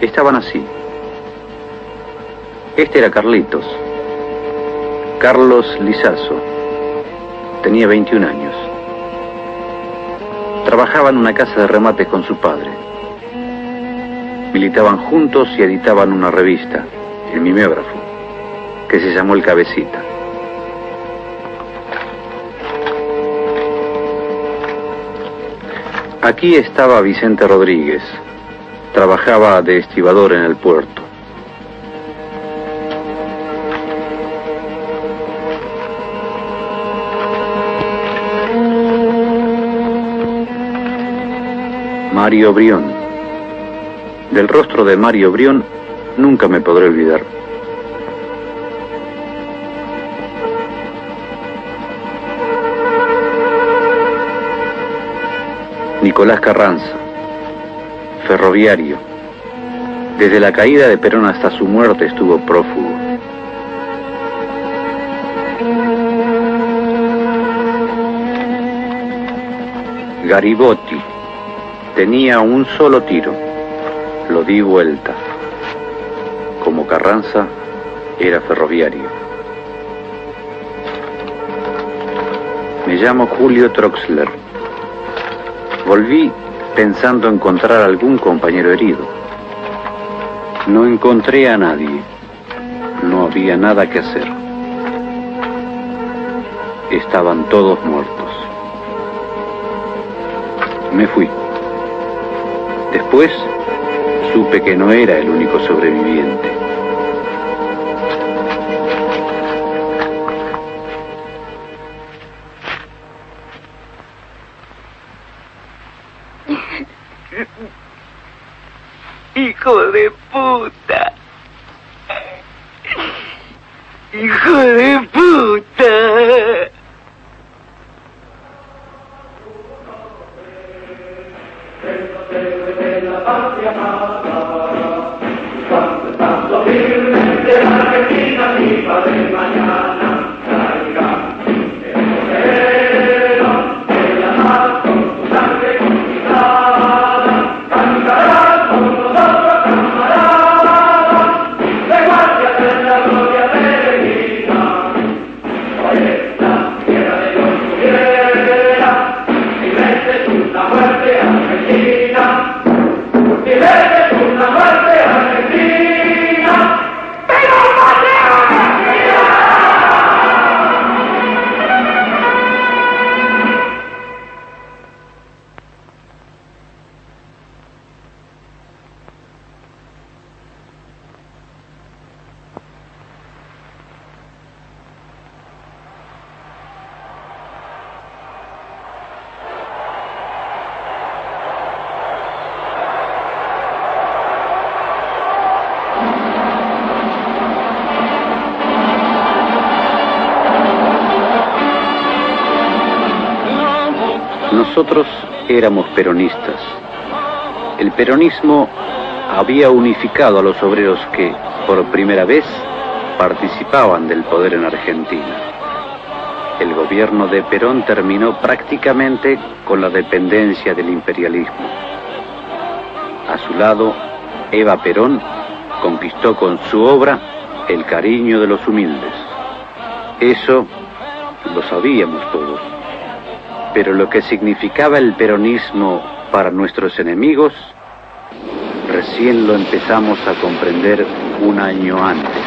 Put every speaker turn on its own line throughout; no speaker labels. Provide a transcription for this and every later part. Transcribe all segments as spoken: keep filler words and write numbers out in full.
Estaban así. Este era Carlitos, Carlos Lizazo. Tenía veintiún años. Trabajaba en una casa de remates con su padre. Militaban juntos y editaban una revista, El Mimeógrafo, que se llamó El Cabecita. Aquí estaba Vicente Rodríguez. Trabajaba de estibador en el puerto. Mario Brión. Del rostro de Mario Brión nunca me podré olvidar. Nicolás Carranza, ferroviario. Desde la caída de Perón hasta su muerte estuvo prófugo. Garibotti. Tenía un solo tiro. Lo di vuelta. Como Carranza, era ferroviario. Me llamo Julio Troxler. Volví pensando encontrar algún compañero herido. No encontré a nadie. No había nada que hacer. Estaban todos muertos. Me fui. Después supe que no era el único sobreviviente.
Hijo de puta. Hijo de puta.
Nosotros éramos peronistas. El peronismo había unificado a los obreros que, por primera vez, participaban del poder en Argentina. El gobierno de Perón terminó prácticamente con la dependencia del imperialismo. A su lado, Eva Perón conquistó con su obra el cariño de los humildes. Eso lo sabíamos todos. Pero lo que significaba el peronismo para nuestros enemigos, recién lo empezamos a comprender un año antes.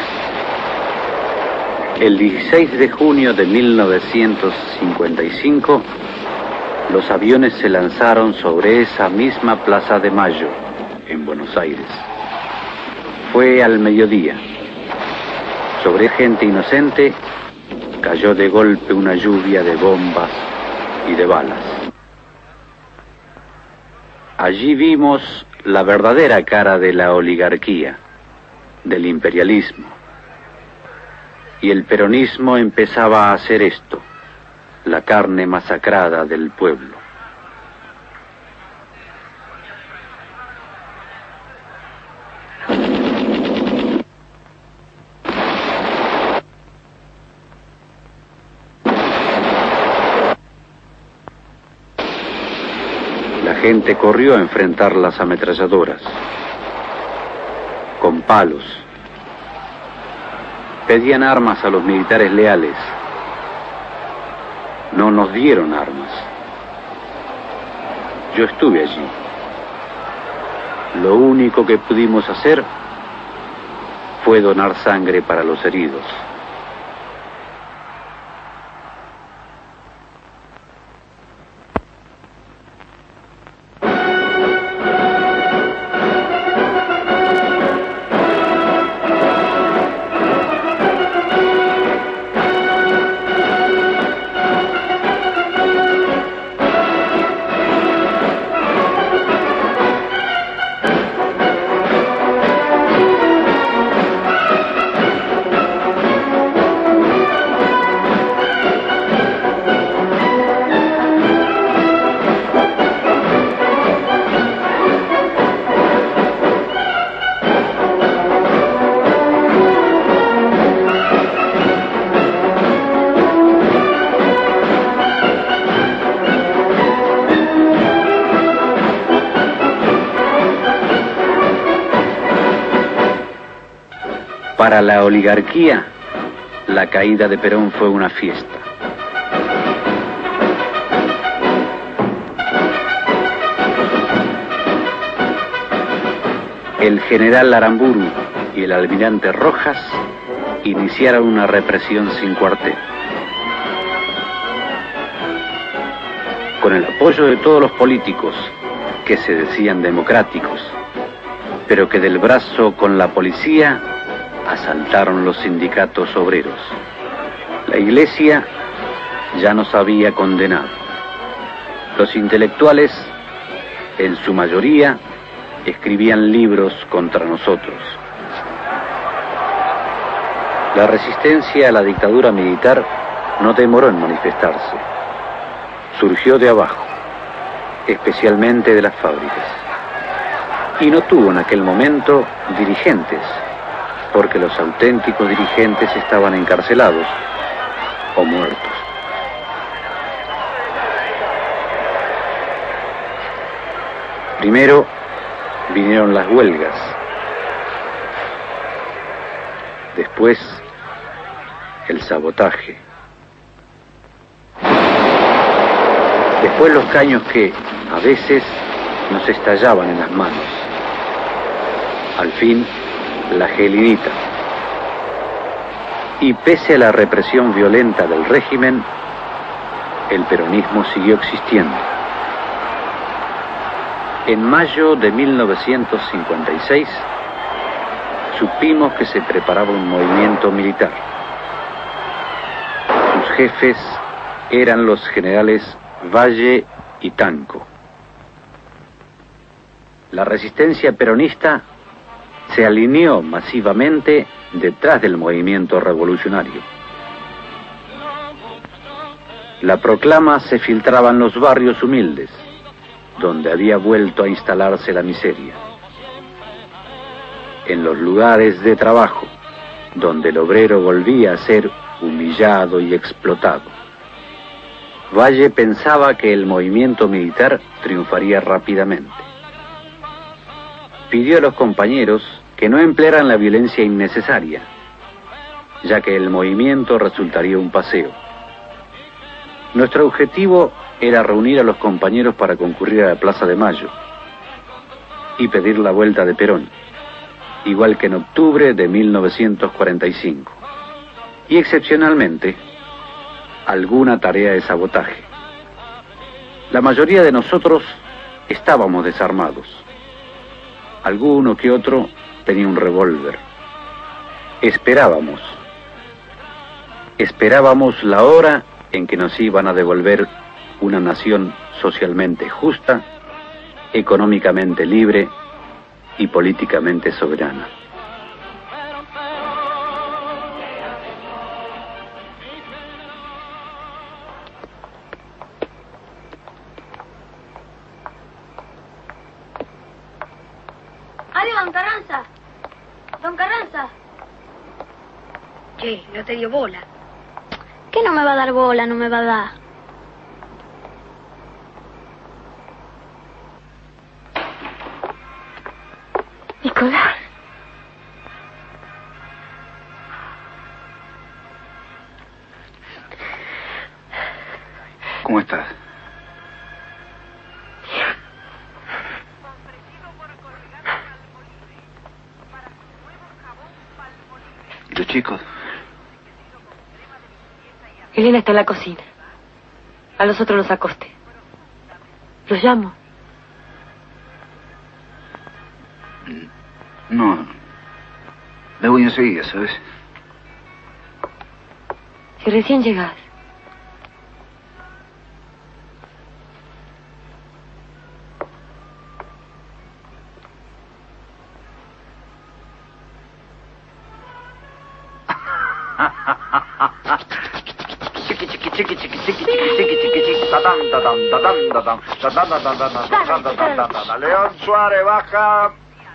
El dieciséis de junio de mil novecientos cincuenta y cinco, los aviones se lanzaron sobre esa misma Plaza de Mayo, en Buenos Aires. Fue al mediodía. Sobre gente inocente cayó de golpe una lluvia de bombas y de balas. Allí vimos la verdadera cara de la oligarquía, del imperialismo. Y el peronismo empezaba a hacer esto, la carne masacrada del pueblo. La gente corrió a enfrentar las ametralladoras. con palos. Pedían armas a los militares leales. No nos dieron armas. Yo estuve allí. Lo único que pudimos hacer fue donar sangre para los heridos. Para la oligarquía, la caída de Perón fue una fiesta. El general Aramburu y el almirante Rojas iniciaron una represión sin cuartel. Con el apoyo de todos los políticos que se decían democráticos, pero que del brazo con la policía asaltaron los sindicatos obreros. La iglesia ya nos había condenado. Los intelectuales, en su mayoría, escribían libros contra nosotros. La resistencia a la dictadura militar no demoró en manifestarse. Surgió de abajo, especialmente de las fábricas. Y no tuvo en aquel momento dirigentes, porque los auténticos dirigentes estaban encarcelados o muertos. Primero vinieron las huelgas, después el sabotaje, después los caños que a veces nos estallaban en las manos, al fin la gelinita. Y pese a la represión violenta del régimen, el peronismo siguió existiendo. En mayo de mil novecientos cincuenta y seis, supimos que se preparaba un movimiento militar. Sus jefes eran los generales Valle y Tanco. La resistencia peronista se alineó masivamente detrás del movimiento revolucionario. La proclama se filtraba en los barrios humildes, donde había vuelto a instalarse la miseria. En los lugares de trabajo, donde el obrero volvía a ser humillado y explotado. Valle pensaba que el movimiento militar triunfaría rápidamente. Pidió a los compañeros que no emplearan la violencia innecesaria, ya que el movimiento resultaría un paseo. Nuestro objetivo era reunir a los compañeros para concurrir a la Plaza de Mayo y pedir la vuelta de Perón, igual que en octubre de mil novecientos cuarenta y cinco, y excepcionalmente alguna tarea de sabotaje. La mayoría de nosotros estábamos desarmados. Alguno que otro tenía un revólver. Esperábamos. Esperábamos la hora en que nos iban a devolver una nación socialmente justa, económicamente libre y políticamente soberana.
Adiós, don Carranza. Don Carranza.
Che, no te dio bola.
¿Qué no me va a dar bola? No me va a dar.
Nicolás. los chicos?
Elena está en la cocina. A los otros los acosté. ¿Los llamo?
No. Me voy enseguida, ¿sabes?
Si recién llegas.
Chiqui, chiqui, chiqui, chiqui, chiqui, chiqui, chiqui, chiqui, chiqui, tatán, tatán, tatán, tatán, tatán, tatán, tatán, tatán, tatán, tatán. León Suárez, baja.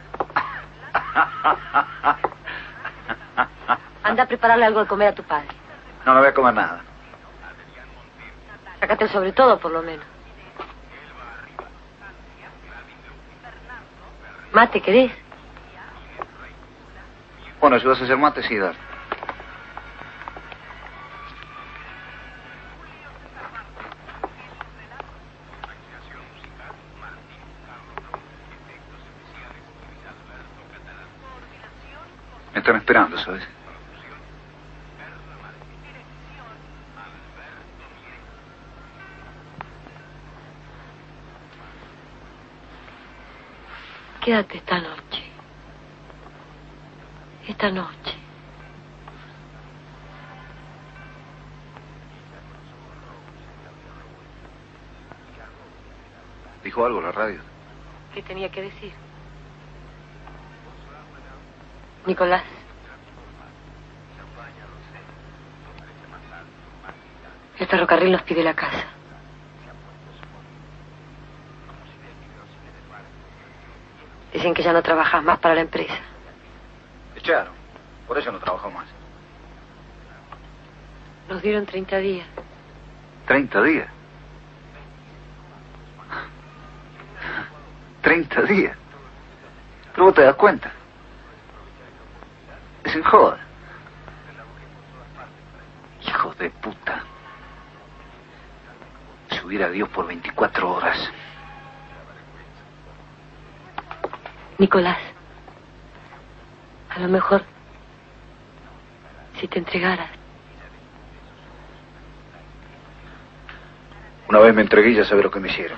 Anda a prepararle algo de comer a tu padre.
No, no voy a comer nada.
Sácate el sobre todo, por lo menos. Mate, ¿querés?
Bueno, si vas a hacer mate, sí, dale. Me están esperando, ¿sabes?
Quédate esta noche. Esta noche.
¿Dijo algo la radio?
¿Qué tenía que decir? Nicolás. El ferrocarril nos pide la casa. Dicen que ya no trabajas más para la empresa.
Echaron. Por eso no trabajo más.
Nos dieron treinta días.
¿Treinta días? ¿Treinta días? ¿Pero vos te das cuenta? Es en joda. Hijo de puta. Subir a Dios por veinticuatro horas.
Nicolás, a lo mejor, si te entregaras.
Una vez me entregué y ya sabes lo que me hicieron.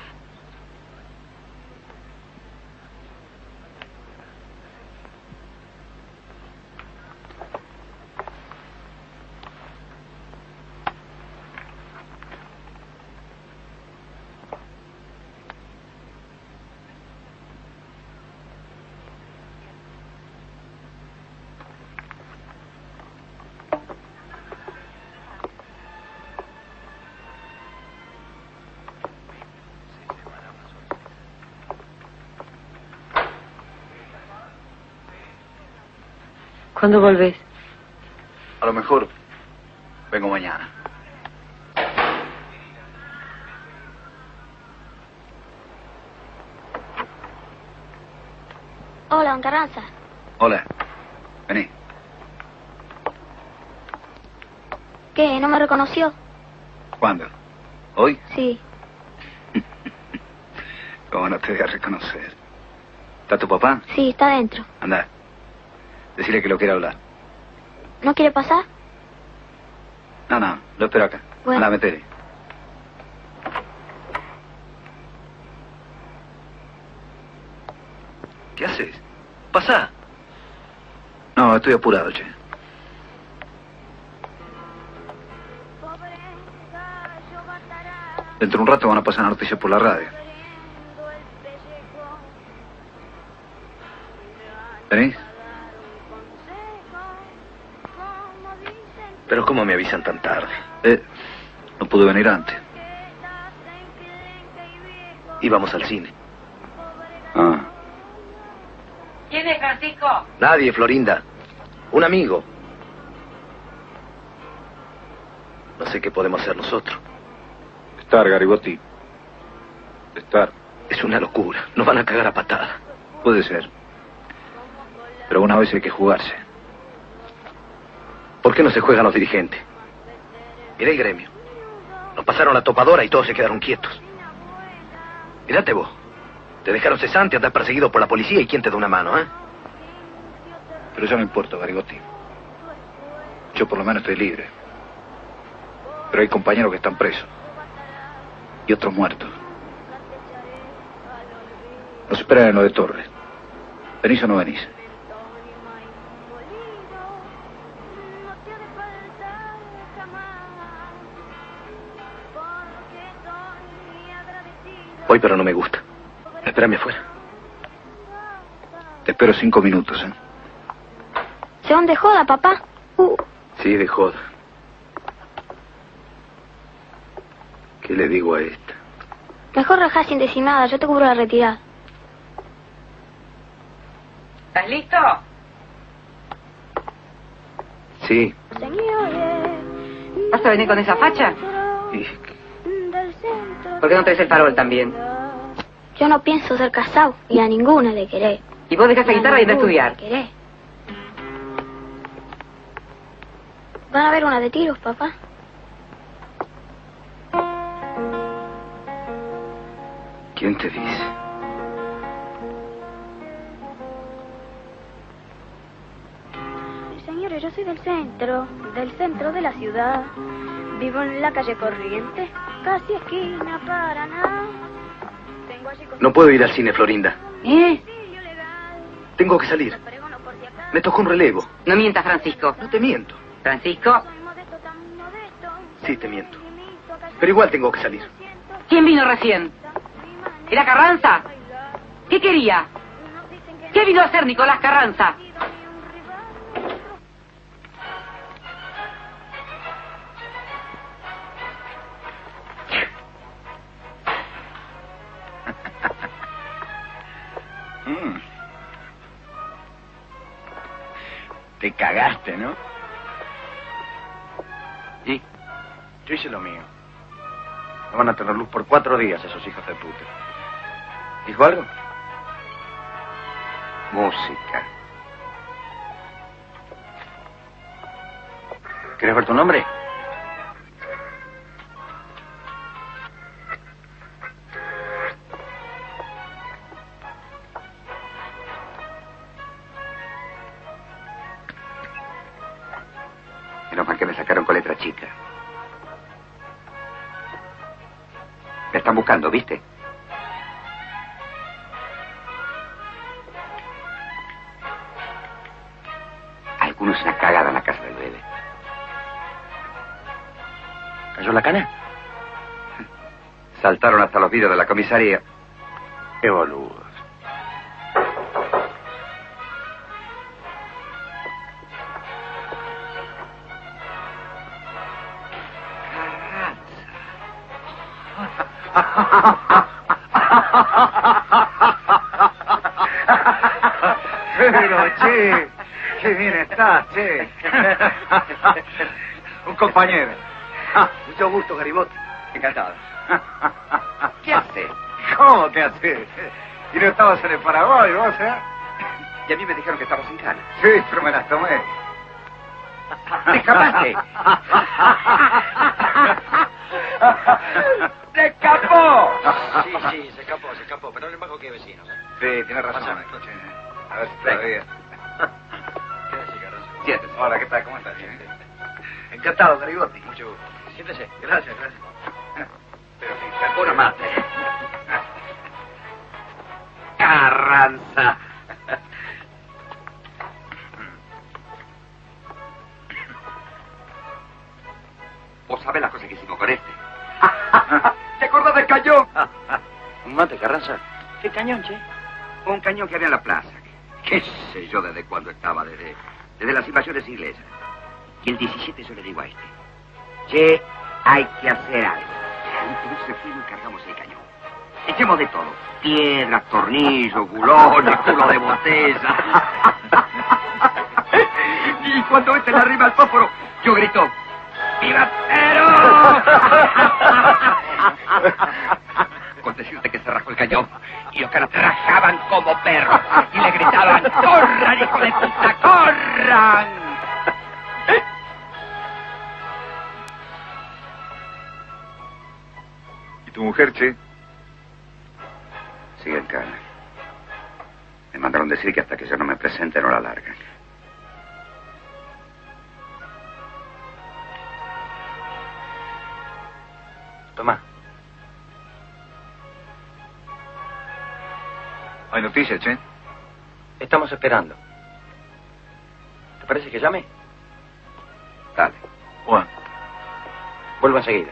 ¿Cuándo volvés?
A lo mejor vengo mañana.
Hola, don Carranza.
Hola. Vení.
¿Qué? ¿No me reconoció?
¿Cuándo? ¿Hoy?
Sí.
¿Cómo no te voy a reconocer? ¿Está tu papá?
Sí, está adentro.
Anda. Decirle que lo quiere hablar.
¿No quiere pasar?
No, no, lo espero acá.
Bueno.
Anda, metele. ¿Qué haces? Pasa. No, estoy apurado, che. Dentro de un rato van a pasar noticias por la radio. ¿Venís?
Pero ¿cómo me avisan tan tarde?
Eh, no pude venir antes.
Íbamos al cine.
Ah.
¿Quién es, Francisco?
Nadie, Florinda. Un amigo. No sé qué podemos hacer nosotros.
Estar, Garibotti. Estar.
Es una locura. Nos van a cagar a patada.
Puede ser. Pero una vez hay que jugarse.
¿Por qué no se juegan los dirigentes? Mirá el gremio. Nos pasaron la topadora y todos se quedaron quietos. Mirate vos. Te dejaron cesante, andar perseguido por la policía y quién te da una mano, ¿eh?
Pero eso no importa, Garibotti.
Yo por lo menos estoy libre. Pero hay compañeros que están presos. Y otros muertos. Nos esperan en lo de Torres. ¿Venís o no venís? Voy, pero no me gusta. Espérame afuera. Te espero cinco minutos, ¿eh?
¿Se van de joda, papá? Uh.
Sí, de joda. ¿Qué le digo a esta?
Mejor rajá sin decir nada, yo te cubro la retirada.
¿Estás listo?
Sí.
¿Vas a venir con esa facha?
Y...
¿Por qué no traes el farol también?
Yo no pienso ser casado y a ninguna le queré.
Y vos dejas la guitarra y ir a estudiar.
Queré. ¿Van a ver una de tiros, papá?
¿Quién te dice?
Señores, yo soy del centro, del centro de la ciudad. Vivo en la calle Corriente, casi esquina Paraná. Tengo allí con...
No puedo ir al cine, Florinda.
¿Eh?
Tengo que salir. Me tocó un relevo.
No mientas, Francisco.
No te miento.
¿Francisco?
Sí, te miento. Pero igual tengo que salir.
¿Quién vino recién? ¿Era Carranza? ¿Qué quería? ¿Qué vino a hacer Nicolás Carranza?
Mm. Te cagaste, ¿no?
¿Y?
Yo hice lo mío. No van a tener luz por cuatro días esos hijos de puta. ¿Dijo algo?
Música. ¿Quieres ver tu nombre? Menos mal que me sacaron con letra chica. Me están buscando, ¿viste? Algunos una cagada en la casa del bebé.
¿Cayó la cana?
Saltaron hasta los vidrios de la comisaría.
Qué boludos. Pero, che, qué bien estás, che. Un compañero.
Mucho gusto, Garibotti.
Encantado. ¿Qué hace?
¿Cómo te haces? ¿Y no estabas en el Paraguay, vos, eh?
Y a mí me dijeron que estabas en Cana.
Sí, pero me las tomé.
¡Te escapaste! ¡Se escapó!
Sí, sí, se escapó, se escapó, pero no es más que vecinos.
Sí, tienes razón.
Pásame.
A ver si todavía.
Siéntese.
Hola, ¿qué tal? ¿Cómo estás? Bien. Encantado, Garibotti.
Mucho gusto. Siéntese.
Gracias, gracias. Pero fíjate.
Una mate. Carranza. ¿Vos sabés las cosas que hicimos con este? ¿Te acordás del cañón?
¿Un mate, Carranza? ¿Qué cañón, che?
Un cañón que había en la plaza. ¿Qué sé yo desde cuándo estaba? Desde, desde las invasiones inglesas. Y el diecisiete yo le digo a este: che, hay que hacer algo. Entonces fuimos y cargamos el cañón. Echemos de todo: piedras, tornillos, gulones, culo de botella. Y cuando este le arriba al fósforo, yo grito: ¡Viva Perón! Con decirte que se rajó el cañón y los caras rajaban como perros y le gritaban: ¡corran, hijo de puta, corran!
¿Y tu mujer, che?
Sigue en Cana. Me mandaron decir que hasta que yo no me presente no la largan.
¿Hay noticias, che?
Estamos esperando. ¿Te parece que llame? Dale.
Bueno.
Vuelvo enseguida.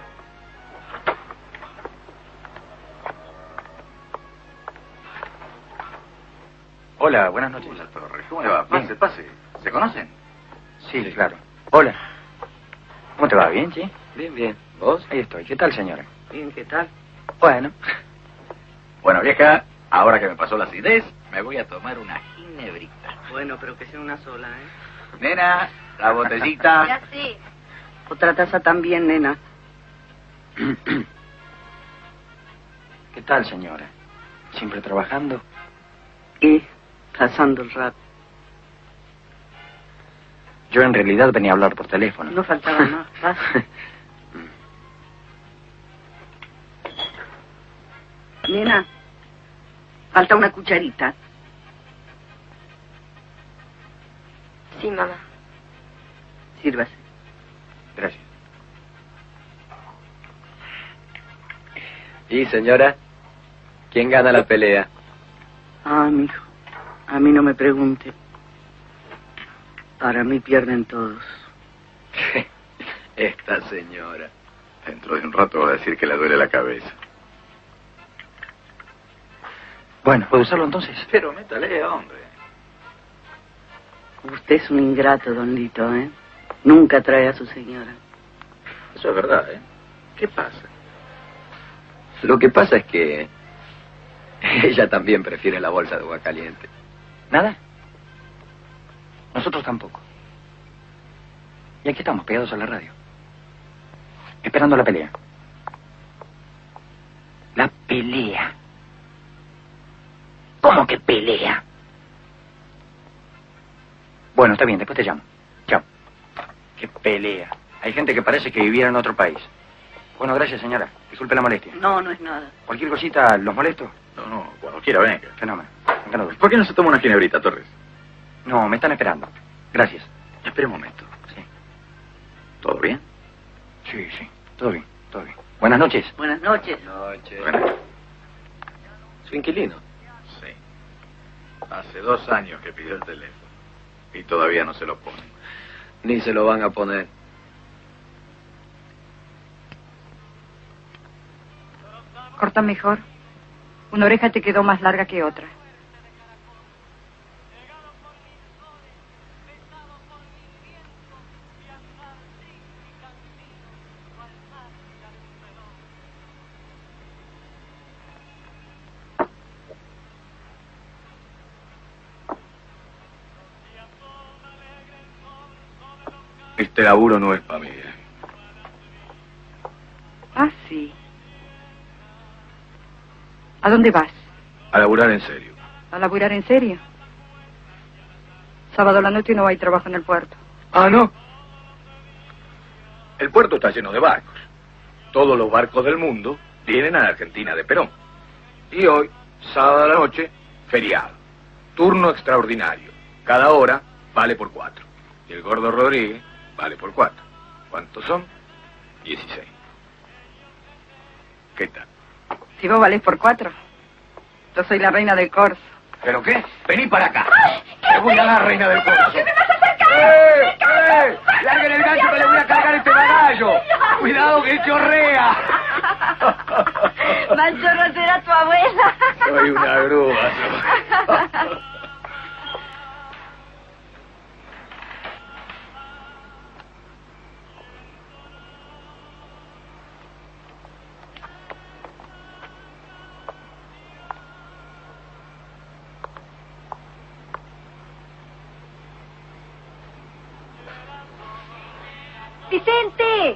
Hola, buenas noches.
Hola, Torres. ¿Cómo le va? Pase,
Bien.
pase. ¿Se conocen?
Sí, claro. Hola. ¿Cómo te va? ¿Bien, sí? Bien, bien. ¿Vos? Ahí estoy. ¿Qué tal, señora?
Bien, ¿qué tal?
Bueno.
Bueno, vieja, ahora que me pasó la acidez, me voy a tomar una ginebrita.
Bueno, pero que sea una sola, ¿eh?
Nena, la botellita.
Ya sí.
Otra taza también, nena.
¿Qué tal, señora? ¿Siempre trabajando?
Y pasando el rato.
Yo en realidad venía a hablar por teléfono.
No faltaba más. ¿Va? Nena, falta una cucharita.
Sí, mamá.
Sírvase.
Gracias. ¿Y, señora? ¿Quién gana la pelea?
Ah, mijo, a mí no me pregunte. Para mí pierden todos.
Esta señora.
Dentro de un rato va a decir que le duele la cabeza.
Bueno, ¿puedo usarlo entonces?
Pero métale, hombre.
Usted es un ingrato, don Lito, ¿eh? Nunca trae a su señora.
Eso es verdad, ¿eh? ¿Qué pasa? Lo que pasa es que ella también prefiere la bolsa de agua caliente. ¿Nada? Nosotros tampoco. Y aquí estamos, pegados a la radio. Esperando la pelea. La pelea. ¿Cómo que pelea? Bueno, está bien, después te llamo. Chao. Qué pelea. Hay gente que parece que viviera en otro país. Bueno, gracias, señora. Disculpe la molestia.
No, no es nada.
¿Cualquier cosita los molesto?
No, no, cuando quiera, venga.
Fenómeno. Encantado.
¿Por qué no se toma una ginebrita, Torres?
No, me están esperando. Gracias.
Espera un momento.
Sí.
¿Todo bien?
Sí, sí. Todo bien, todo bien. Buenas noches.
Buenas noches.
Noches.
Bueno.
¿Su inquilino?
Sí. Hace dos años que pidió el teléfono. Y todavía no se lo ponen.
Ni se lo van a poner.
Corta mejor. Una oreja te quedó más larga que otra.
Este laburo no es para mí. ¿eh?
Ah, sí. ¿A dónde vas?
A laburar en serio.
¿A laburar en serio? Sábado a la noche no hay trabajo en el puerto.
Ah, ¿no? El puerto está lleno de barcos. Todos los barcos del mundo vienen a la Argentina de Perón. Y hoy, sábado a la noche, feriado. Turno extraordinario. Cada hora vale por cuatro. Y el gordo Rodríguez vale por cuatro. ¿Cuántos son? Dieciséis. ¿Qué tal?
Si vos valés por cuatro, yo soy la reina del corso.
¿Pero qué? Vení para acá. Te voy a dar, reina del corso.
¿Qué me vas a acercar?
¡Eh! ¡Eh! ¡Larguen el gancho que le voy a cargar este bagallo! ¡Cuidado que chorrea!
Manchorro será tu abuela.
Soy una grúa. soy.
¡Vicente!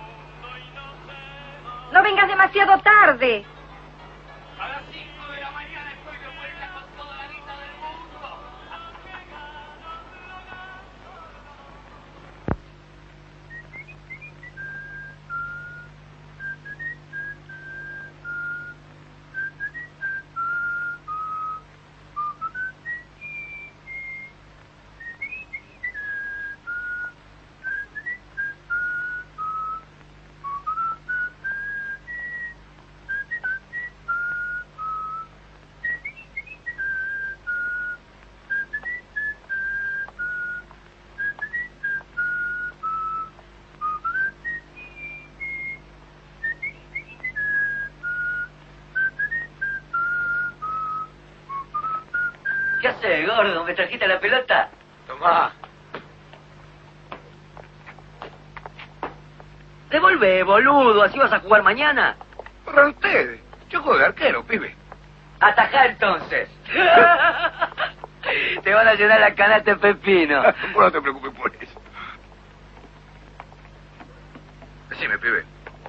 No vengas demasiado tarde.
A las cinco de la mañana estoy de vuelta con toda la guita del mundo.
haces, gordo? ¿Me trajiste la pelota?
Tomá.
Devolve, boludo, así vas a jugar mañana.
Para ustedes. Yo juego de arquero, pibe.
Atajá entonces. Te van a llenar la canasta de pepino.
No te preocupes por eso. Decime, pibe.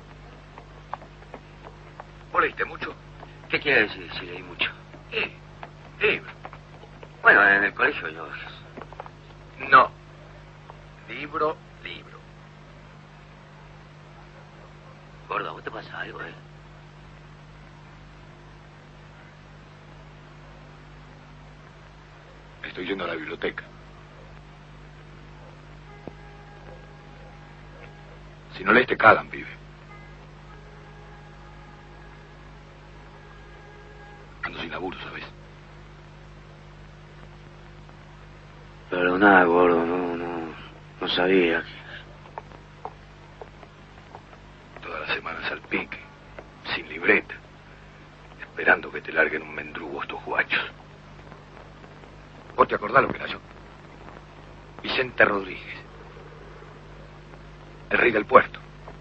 ¿Vos leíste mucho?
¿Qué quiere decir si leí mucho?
Eh, libro.
Bueno, en el colegio yo...
No. Libro, libro.
Gordo, ¿a vos te pasa algo, eh?
Estoy yendo a la biblioteca. Si no lees te cagan, pibe. Ando sin laburo, ¿sabes?
Pero nada, gordo, no, no, no sabía.
Todas las semanas al pique, sin libreta, esperando que te larguen un mendrugo estos guachos. ¿Vos te acordás lo que era yo? Vicente Rodríguez. El rey del puerto.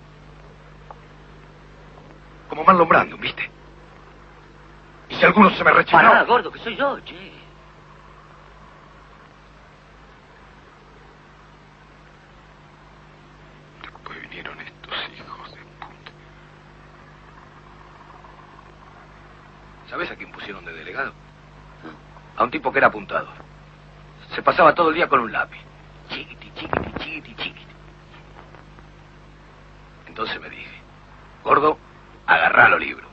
Como Marlon Brando, ¿viste? Y si alguno se me rechinó...
Pará, gordo, que soy yo, che.
Después vinieron estos hijos de puta. ¿Sabés a quién pusieron de delegado? A un tipo que era apuntador. Se pasaba todo el día con un lápiz. Chiquiti, chiquiti, chiquiti, chiquiti. Entonces me dije, gordo, agarrá los libros.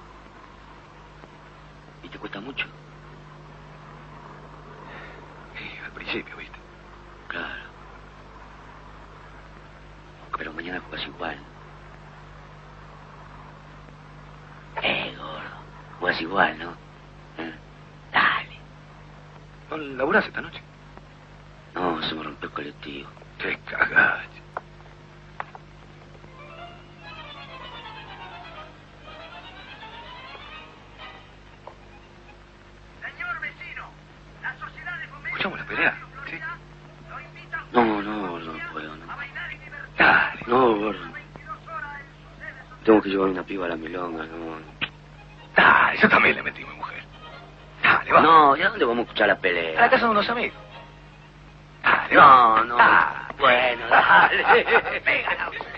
¿Y te cuesta mucho?
Sí, al principio, ¿viste?
Claro. Pero mañana juegas igual. Eh, gordo. Juegas igual, ¿no? ¿Eh? Dale.
¿No laburás esta noche?
No, se me rompió el colectivo.
Te cagás.
Señor vecino, la sociedad de fomento...
¿Escuchamos la pelea? ¿Sí?
No, no, no puedo, no.
Dale.
No, gordo. Tengo que llevar una piba a la milonga, no.
Dale, yo también le metí a mi mujer. Dale, va.
No, ¿y a dónde vamos a escuchar la
A
pelea?
la casa de unos amigos. Dale,
No,
va.
no.
Dale.
Bueno, dale.
Pégala, pégala.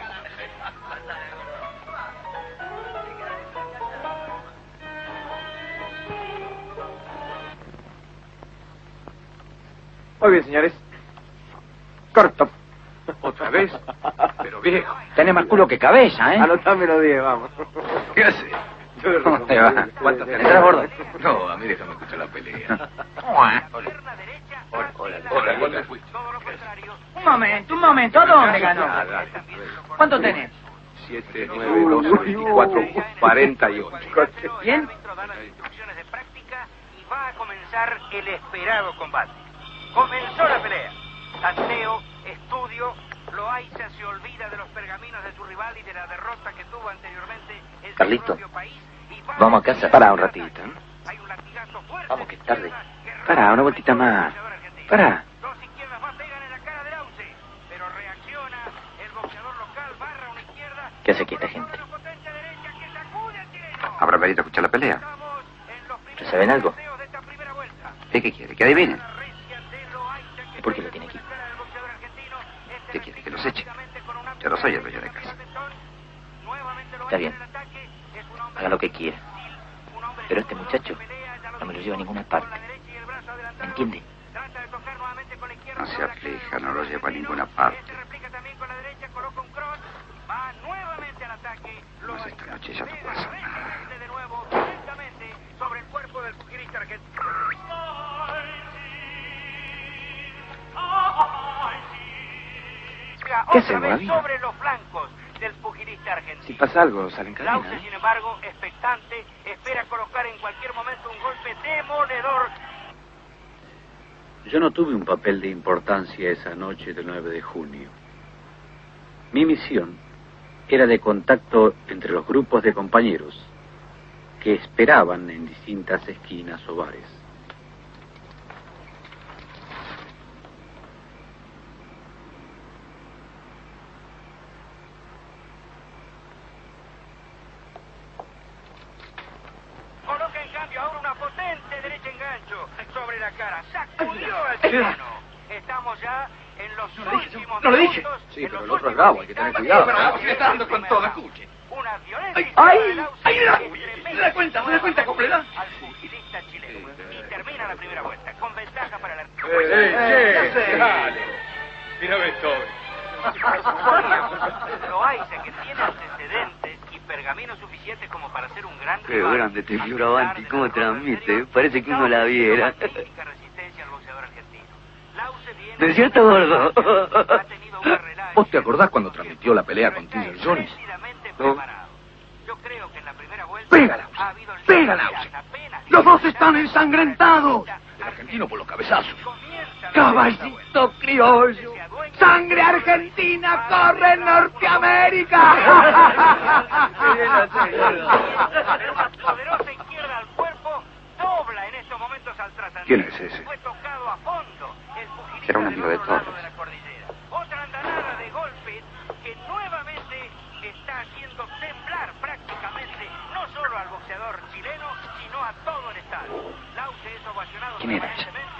Muy bien, señores. Corto.
¿Otra vez? Pero viejo.
Tenés más culo que cabeza, ¿eh?
Anotame los diez, vamos.
¿Qué hace?
¿Cómo te va?
¿Cuántas tenés?
¿Estás gordo?
No, a mí déjame escuchar la pelea.
Hola,
Hola, hola, ¿cuándo fuiste?
Un momento, un momento. ¿A dónde ganó?
Ah, dale.
¿Cuánto tenés?
siete, nueve, doce, veinticuatro, cuarenta y ocho.
¿Bien?
Da las instrucciones de práctica y va a comenzar el esperado combate. Comenzó la pelea. Tanteo, estudio, Loaiza se olvida de los pergaminos de su rival y de la derrota que tuvo anteriormente en su
Carlito,
propio país. Y va
vamos a casa.
Pará un ratito, ¿eh?
Hay un latigazo fuerte.
Vamos, que es tarde.
Pará, una vueltita más. Pará.
Dos izquierdas más pegan en la cara del Auce, pero reacciona el boxeador local, barra una izquierda.
¿Qué hace aquí esta gente?
Potencia derecha que sacude al chileno.
¿Habrá venido a escuchar la pelea?
Estamos en los primeros
¿Ya saben algo?
sorteos de esta primera vuelta.
¿Qué, qué quiere? ¿Que adivinen?
¿Y por qué lo tiene aquí?
¿Qué quiere? ¿Que los eche? Yo no soy el dueño de casa.
Está bien. Haga lo que quiera. Pero este muchacho no me lo lleva a ninguna parte. ¿Me entiende?
No se aflija, no lo lleva a ninguna parte. Pues esta noche ya no pasa nada.
Sobre el cuerpo del pugilista argentino.
¿Qué
Otra
hacemos,
vez
amigo?
sobre los flancos del pugilista argentino.
Si pasa algo, salen cadena,
Lauce,
¿eh?
sin embargo, expectante, espera colocar en cualquier momento un golpe demoledor.
Yo no tuve un papel de importancia esa noche del nueve de junio. Mi misión era de contacto entre los grupos de compañeros que esperaban en distintas esquinas o bares.
ahora una potente derecha engancho sobre la cara. Sacudió al chileno. Estamos ya en los últimos
no le dije.
minutos.
Sí, pero el otro es bravo, hay que tener cuidado.
Bravo, se está dando con todo, escuche.
Una violencia.
¡Ay! ¡Ay! ¡Ay! ¿Se da cuenta? ¿Se da cuenta cómo le da?
Al pugilista chileno. Y termina la primera vuelta con ventaja para el arquero.
¡Eh, eh, eh! ¡Dale! Mira Beethoven.
Loaiza, que tiene antecedentes y pergamino suficientes como para ser un gran
Qué
rival.
grande este Fioravanti, cómo transmite, parece que uno la viera.
Técnica resistencia al boxeador argentino. Lause viene
¿No es cierto, gordo?
ha tenido una relación.
¿Vos te acordás cuando transmitió la pelea con Tiger Jones?
¿No? Yo creo que en la primera vuelta
¡Pega, Lause!
ha habido
¡Pega, Lause! ¡Los dos están ensangrentados!
El argentino por los cabezazos.
¡Caballito criollo! ¡Sangre argentina corre en Norteamérica!
Poderosa izquierda al cuerpo, dobla en estos momentos al trasandino.
¿Quién es ese?
Fue tocado a fondo el pugilista
Será un amigo
del
de
otro lado
Torres.
de la cordillera. Otra andanada de golpes que nuevamente está haciendo temblar prácticamente no solo al boxeador chileno, sino a todo el estadio. Lause es ovacionado
¿Quién era ese?
permanentemente.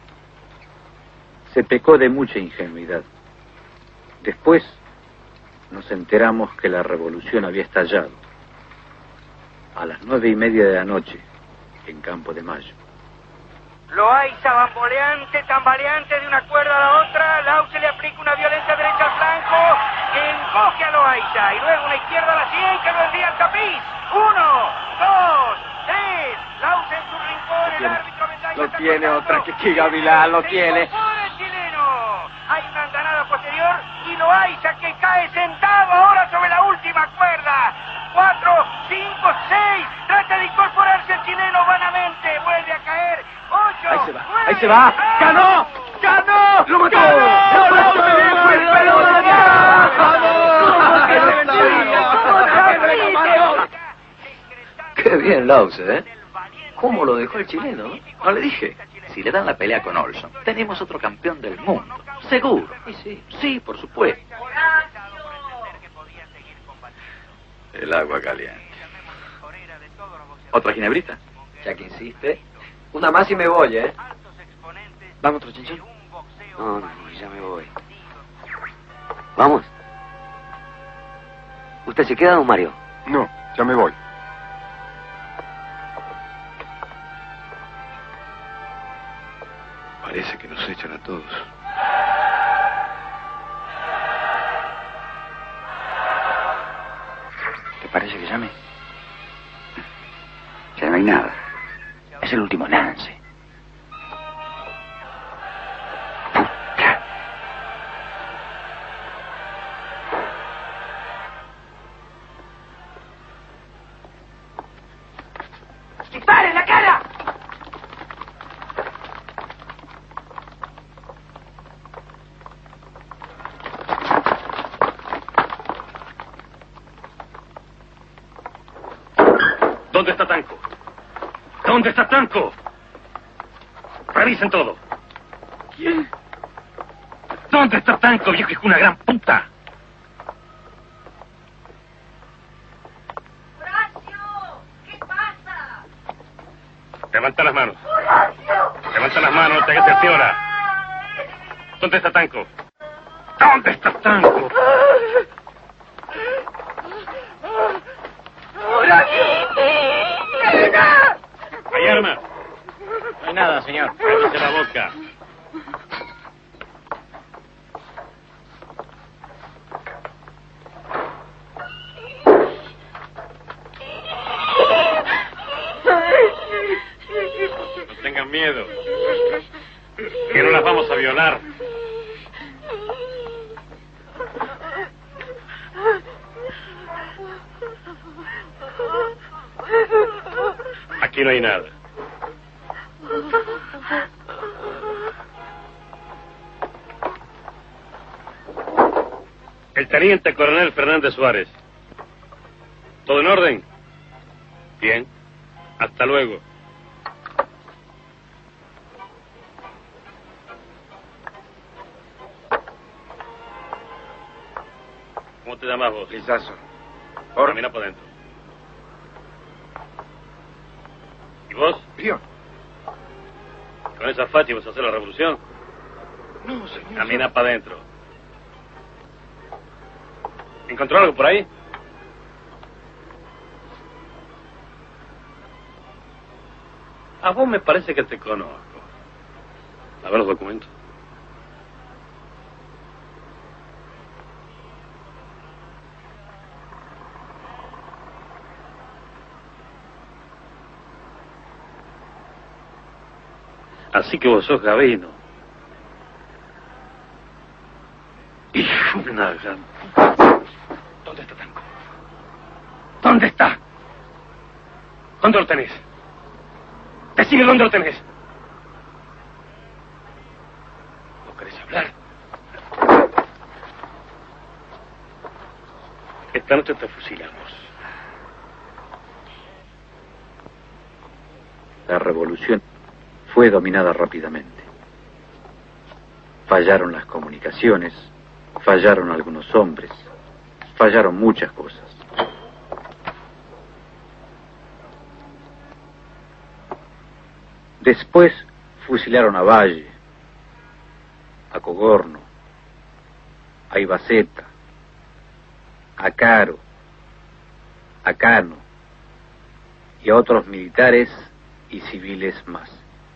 Se pecó de mucha ingenuidad. Después nos enteramos que la revolución había estallado a las nueve y media de la noche en Campo de Mayo.
Loaiza bamboleante, tambaleante de una cuerda a la otra. Lause le aplica una violenta derecha al flanco que encoge a Loaiza y luego una izquierda a la cien que lo envía al tapiz. Uno, dos, tres. Lause en su rincón, el árbitro Mendaña
Lo
está
tiene
contando.
otra que Kika Gavilán, lo
Se
tiene.
incorpora el chileno. Hay una andanada posterior y Loaiza que cae sentado ahora sobre la última cuerda. Cuatro, cinco, seis. Trata de incorporarse el chileno vanamente. Vuelve a caer. Ocho.
Ahí se va,
nueve.
ahí se va. ¡Ganó! ¡Ganó! ¡Lo mató! ¡Lo mató! ¡Fue el pelotón! ¡Vamos!
Qué bien, Lause, ¿eh? ¿Cómo lo dejó el chileno? No le dije. Si le dan la pelea con Olson, tenemos otro campeón del mundo. Seguro. Y sí, sí, por supuesto. El agua caliente. ¿Otra ginebrita?
Ya que insiste. Una más y me voy, ¿eh?
¿Vamos, otro chinchón? No, no, ya me voy. ¿Vamos? ¿Usted se queda, don Mario?
No, ya me voy.
Parece que nos echan a todos.
¿Te parece que llame? Ya no hay nada. Es el último lance. Puta.
¡Dispare en la cara!
¿Dónde está Tanco? ¿Dónde está Tanco? Revisen todo.
¿Quién?
¿Dónde está Tanco, viejo hijo de una gran puta?
¡Horacio! ¿Qué pasa?
Levanta las manos. Levanta las manos, no te hagas el piola. ¿Dónde está Tanco? ¿Dónde está Tanco? ¿Hay armas?
No hay nada, señor.
Cállese la boca. No tengan miedo. Que no las vamos a violar. Aquí no hay nada. El teniente coronel Fernández Suárez. ¿Todo en orden? Bien. Hasta luego. ¿Cómo te llamas vos?
Lizazo.
Camina por dentro. ¿Y vos? ¿Con esa facha vas a hacer la revolución?
No, señor.
Camina para adentro. ¿Encontró algo por ahí? A vos me parece que te conozco. A ver los documentos. Así que vos sos Gavino. Hijo de una gran... ¿Dónde está Tanco? ¿Dónde está? ¿Dónde lo tenés? Decime dónde lo tenés. ¿No querés hablar? Esta noche te fusilamos.
La revolución fue dominada rápidamente. Fallaron las comunicaciones, fallaron algunos hombres, fallaron muchas cosas. Después fusilaron a Valle, a Cogorno, a Ibaceta, a Caro, a Cano y a otros militares y civiles más.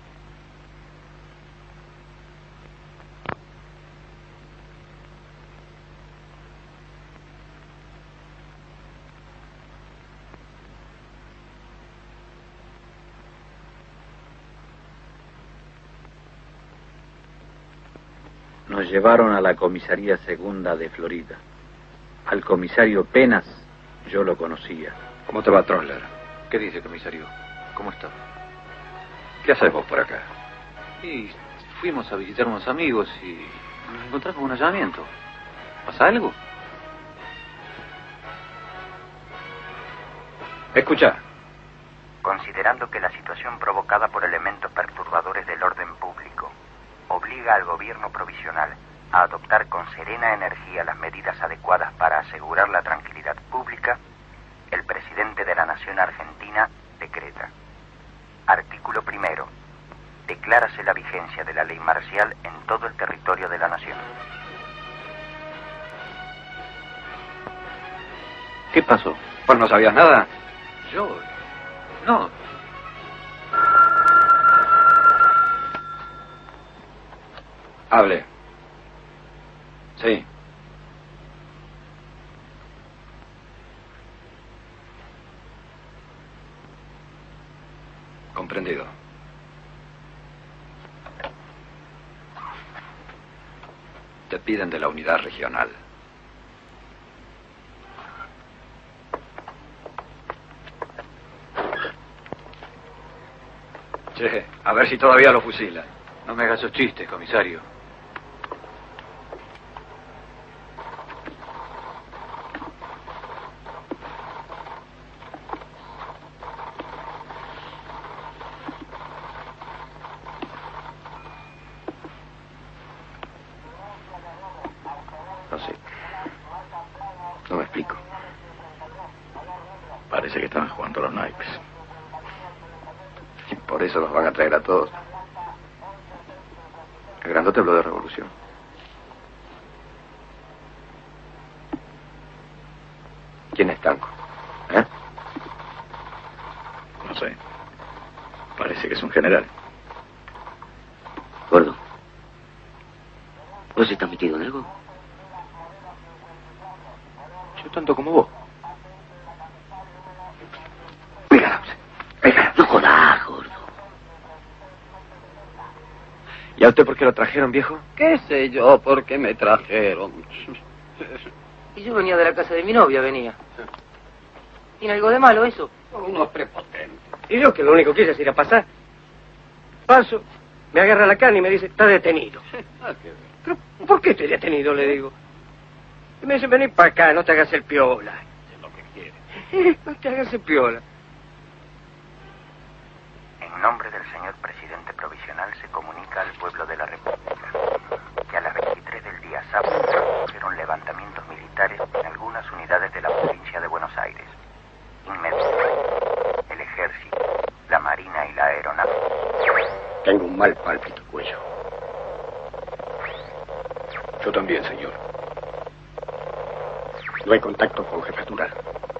Nos llevaron a la comisaría segunda de Florida. Al comisario Penas yo lo conocía.
¿Cómo te va, Troller? ¿Qué dice, comisario? ¿Cómo está? ¿Qué haces vos por acá?
Y fuimos a visitar unos amigos y nos encontramos un allanamiento. ¿Pasa algo?
Escucha.
Considerando que la situación provocada por elementos perturbadores del orden público obliga al gobierno provisional a adoptar con serena energía las medidas adecuadas para asegurar la tranquilidad pública, el presidente de la Nación Argentina decreta. Artículo primero. Declárase la vigencia de la ley marcial en todo el territorio de la Nación.
¿Qué pasó?
¿Pues no sabías nada?
Yo... No.
Hable. Sí. Comprendido. Te piden de la unidad regional. Che, a ver si todavía lo fusilan.
No me hagas esos chistes, comisario.
No sé. No me explico.
Parece que estaban jugando los naipes.
Y por eso los van a traer a todos. El grandote habló de revolución. ¿Quién es Tanco? ¿Eh?
No sé. Parece que es un general.
Gordo, ¿vos estás metido en algo?
Yo tanto como vos.
Venga, venga, no jodas, gordo.
¿Y a usted por qué lo trajeron, viejo?
¿Qué sé yo por qué me trajeron? Y yo venía de la casa de mi novia, venía. ¿Tiene algo de malo eso?
Uno prepotente. Y yo que lo único que hice es ir a pasar. Paso, me agarra la carne y me dice, está detenido.
Ah, qué bien.
¿Pero por qué estoy detenido? Le digo. Y me dice, vení para acá, no te hagas el piola.
Es lo que quiere.
No te hagas el piola.
En nombre del señor presidente provisional se comunica al pueblo de la República que a las veintitrés del día sábado se produjeron levantamientos militares en algunas unidades de la provincia de Buenos Aires. Inmediatamente, el ejército, la marina y la aeronáutica.
Tengo un
un mal pálpito, Cuello.
Yo también, señor.
¿No hay contacto con jefatura?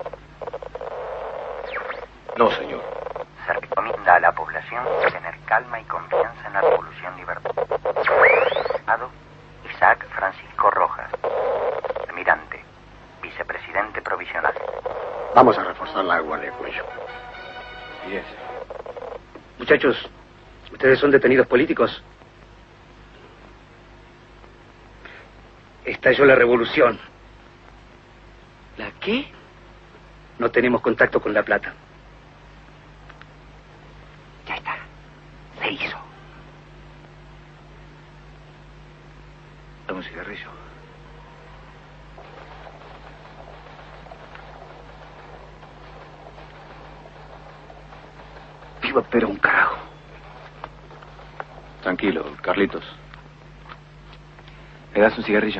No, señor.
Se recomienda a la población tener calma y confianza en la Revolución Libertadora. Isaac Francisco Rojas, almirante, vicepresidente provisional.
Vamos a reforzar la guardia, Cuello.
Bien. Muchachos, ¿ustedes son detenidos políticos? Estalló la revolución.
¿La qué?
No tenemos contacto con La Plata.
Ya está. Se hizo.
Dame un cigarrillo.
Viva Perón, carajo.
Tranquilo, Carlitos.
¿Me das un cigarrillo?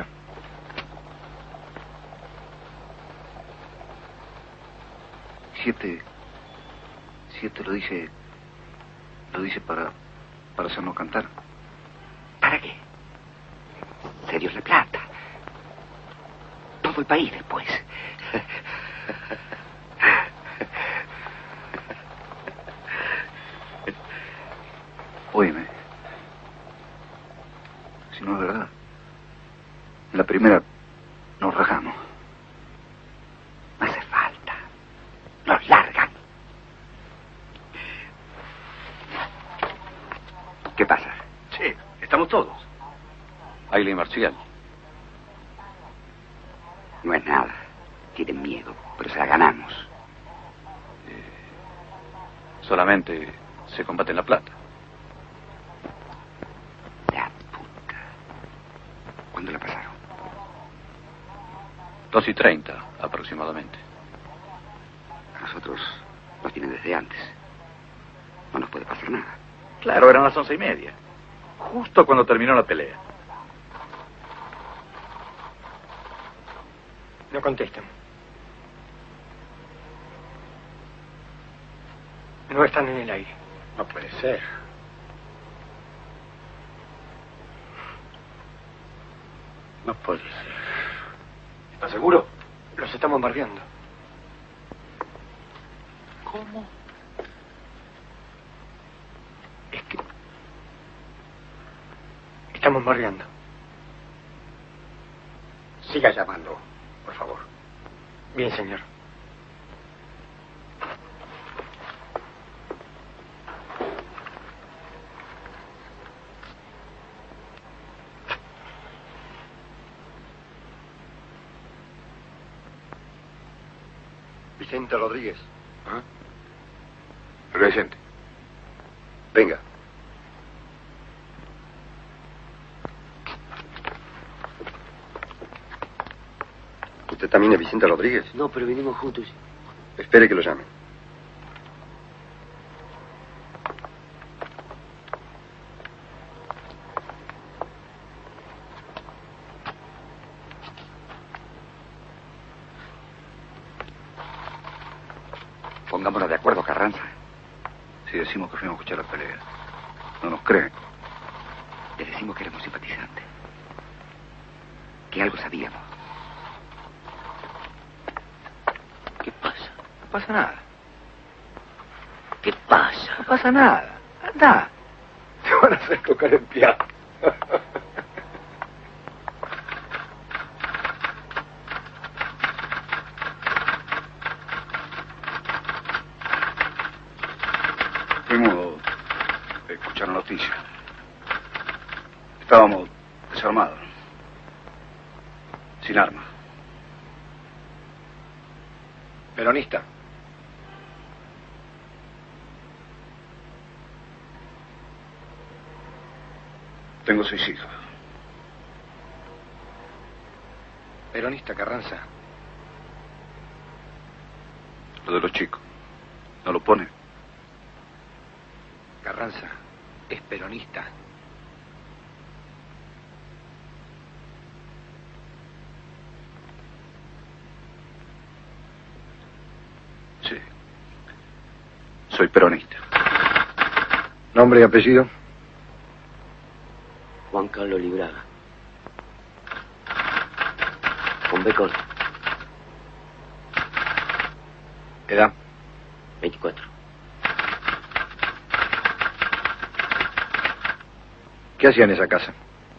Siete... Siete lo dice... Lo dice para... Para hacernos cantar.
¿Para qué? Se dio La Plata. Todo el país después.
Óyeme. Si no es verdad. En la primera nos rajamos.
No hace falta. Nos largan. ¿Qué pasa?
Sí, estamos todos. Hay ley marcial.
No es nada. Tienen miedo, pero se la ganamos.
Eh, solamente se combate en La Plata.
La puta. ¿Cuándo la pasaron?
Dos y treinta, aproximadamente.
A nosotros nos tienen desde antes. No nos puede pasar nada.
Claro, eran las once y media. Justo cuando terminó la pelea.
No contestan. No están en el aire.
No puede ser. No puede ser.
¿Estás seguro?
Los están bombardeando.
¿Cómo?
Es que... Están bombardeando.
Siga llamando, por favor.
Bien, señor.
Vicente Rodríguez.
¿Ah? Presente.
Venga. ¿Usted también es Vicente Rodríguez?
No, pero vinimos juntos.
Espere que lo llame.
Pongámonos de acuerdo, Carranza.
Si decimos que fuimos a escuchar la pelea, no nos creen.
Le decimos que éramos simpatizantes. Que algo sabíamos.
¿Qué pasa?
No pasa nada.
¿Qué pasa?
No pasa nada. Anda.
Te van a hacer tocar el piano.
Fuimos a escuchar noticias. Estábamos desarmados. Sin armas.
Peronista.
Tengo seis hijas.
Peronista, Carranza.
Lo de los chicos. ¿No lo pone?
Carranza es peronista.
Sí. Soy peronista.
¿Nombre y apellido?
Juan Carlos Libraga. Con B corta.
¿Edad?
veinticuatro.
¿Qué hacía en esa casa?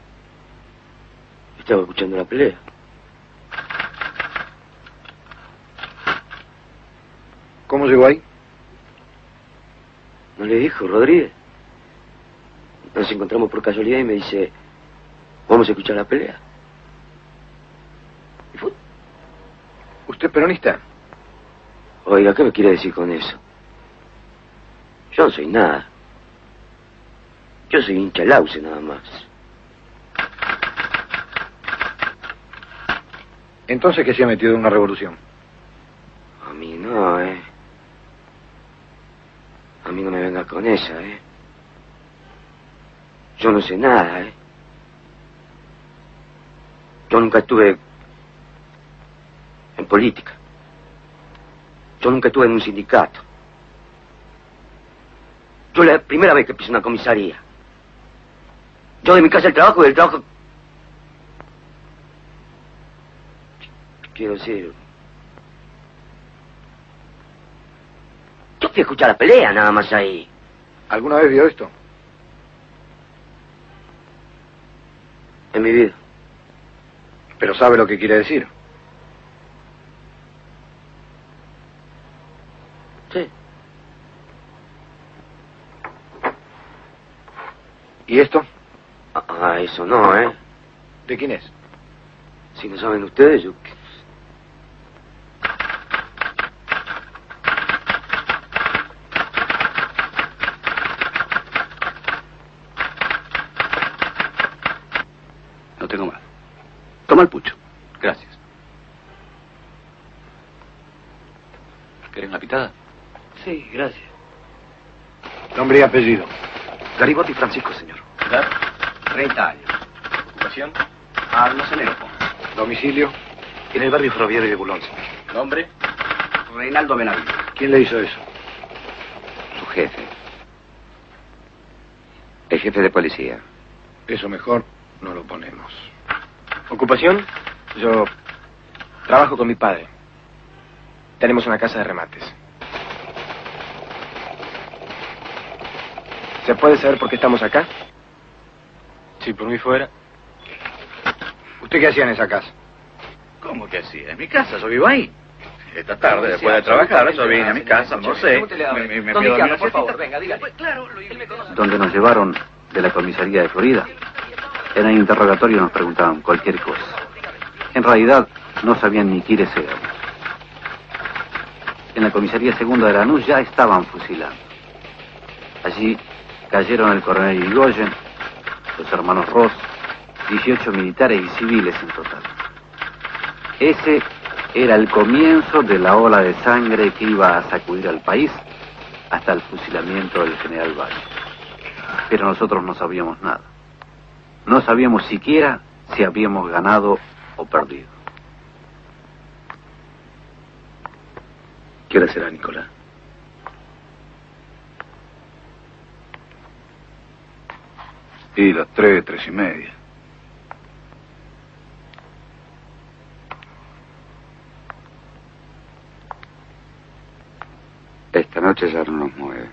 Estaba escuchando la pelea.
¿Cómo llegó ahí?
¿No le dijo Rodríguez? Nos encontramos por casualidad y me dice, vamos a escuchar la pelea. ¿Y fue?
¿Usted es peronista?
Oiga, ¿qué me quiere decir con eso? Yo no soy nada. Yo soy hincha Lauce nada más.
¿Entonces qué se ha metido en una revolución?
A mí no, ¿eh? A mí no me venga con esa, ¿eh? Yo no sé nada, ¿eh? Yo nunca estuve en política. Yo nunca estuve en un sindicato. Yo la primera vez que pisé una comisaría. Yo de mi casa el trabajo y del trabajo... Quiero decir... Yo fui a escuchar la pelea nada más ahí.
¿Alguna vez vio esto?
En mi vida.
Pero sabe lo que quiere decir.
Sí.
¿Y esto?
Ah, eso no, ¿eh?
¿De quién es?
Si no saben ustedes, yo...
No tengo más. Toma el pucho. Gracias. ¿Querés una pitada?
Sí, gracias.
Nombre y apellido.
Garibotti Francisco, señor.
¿Edad?
treinta años.
¿Ocupación?
Almacenero.
¿Domicilio?
En el barrio ferroviario de Bulón, señor.
¿Nombre?
Reinaldo Benavides.
¿Quién le hizo eso?
Su jefe. El jefe de policía.
Eso mejor no lo ponemos.
¿Ocupación? Yo trabajo con mi padre. Tenemos una casa de remates. ¿Se puede saber por qué estamos acá? Si por mí fuera.
¿Usted qué hacía en esa casa?
¿Cómo que así? En mi casa, yo vivo ahí. Esta tarde, después de trabajar, yo vine a mi casa, no sé. Me, me, me pido mi
por favor, venga, dígale. Claro, él me conoce.
Donde nos llevaron de la comisaría de Florida. En el interrogatorio nos preguntaban cualquier cosa. En realidad, no sabían ni quiénes éramos. En la comisaría segunda de Lanús ya estaban fusilando. Allí cayeron el coronel Irigoyen, los hermanos Ross, dieciocho militares y civiles en total. Ese era el comienzo de la ola de sangre que iba a sacudir al país hasta el fusilamiento del general Valle. Pero nosotros no sabíamos nada. No sabíamos siquiera si habíamos ganado o perdido.
¿Qué hora será, Nicolás?
Y las tres, tres y media.
Esta noche ya no nos mueve.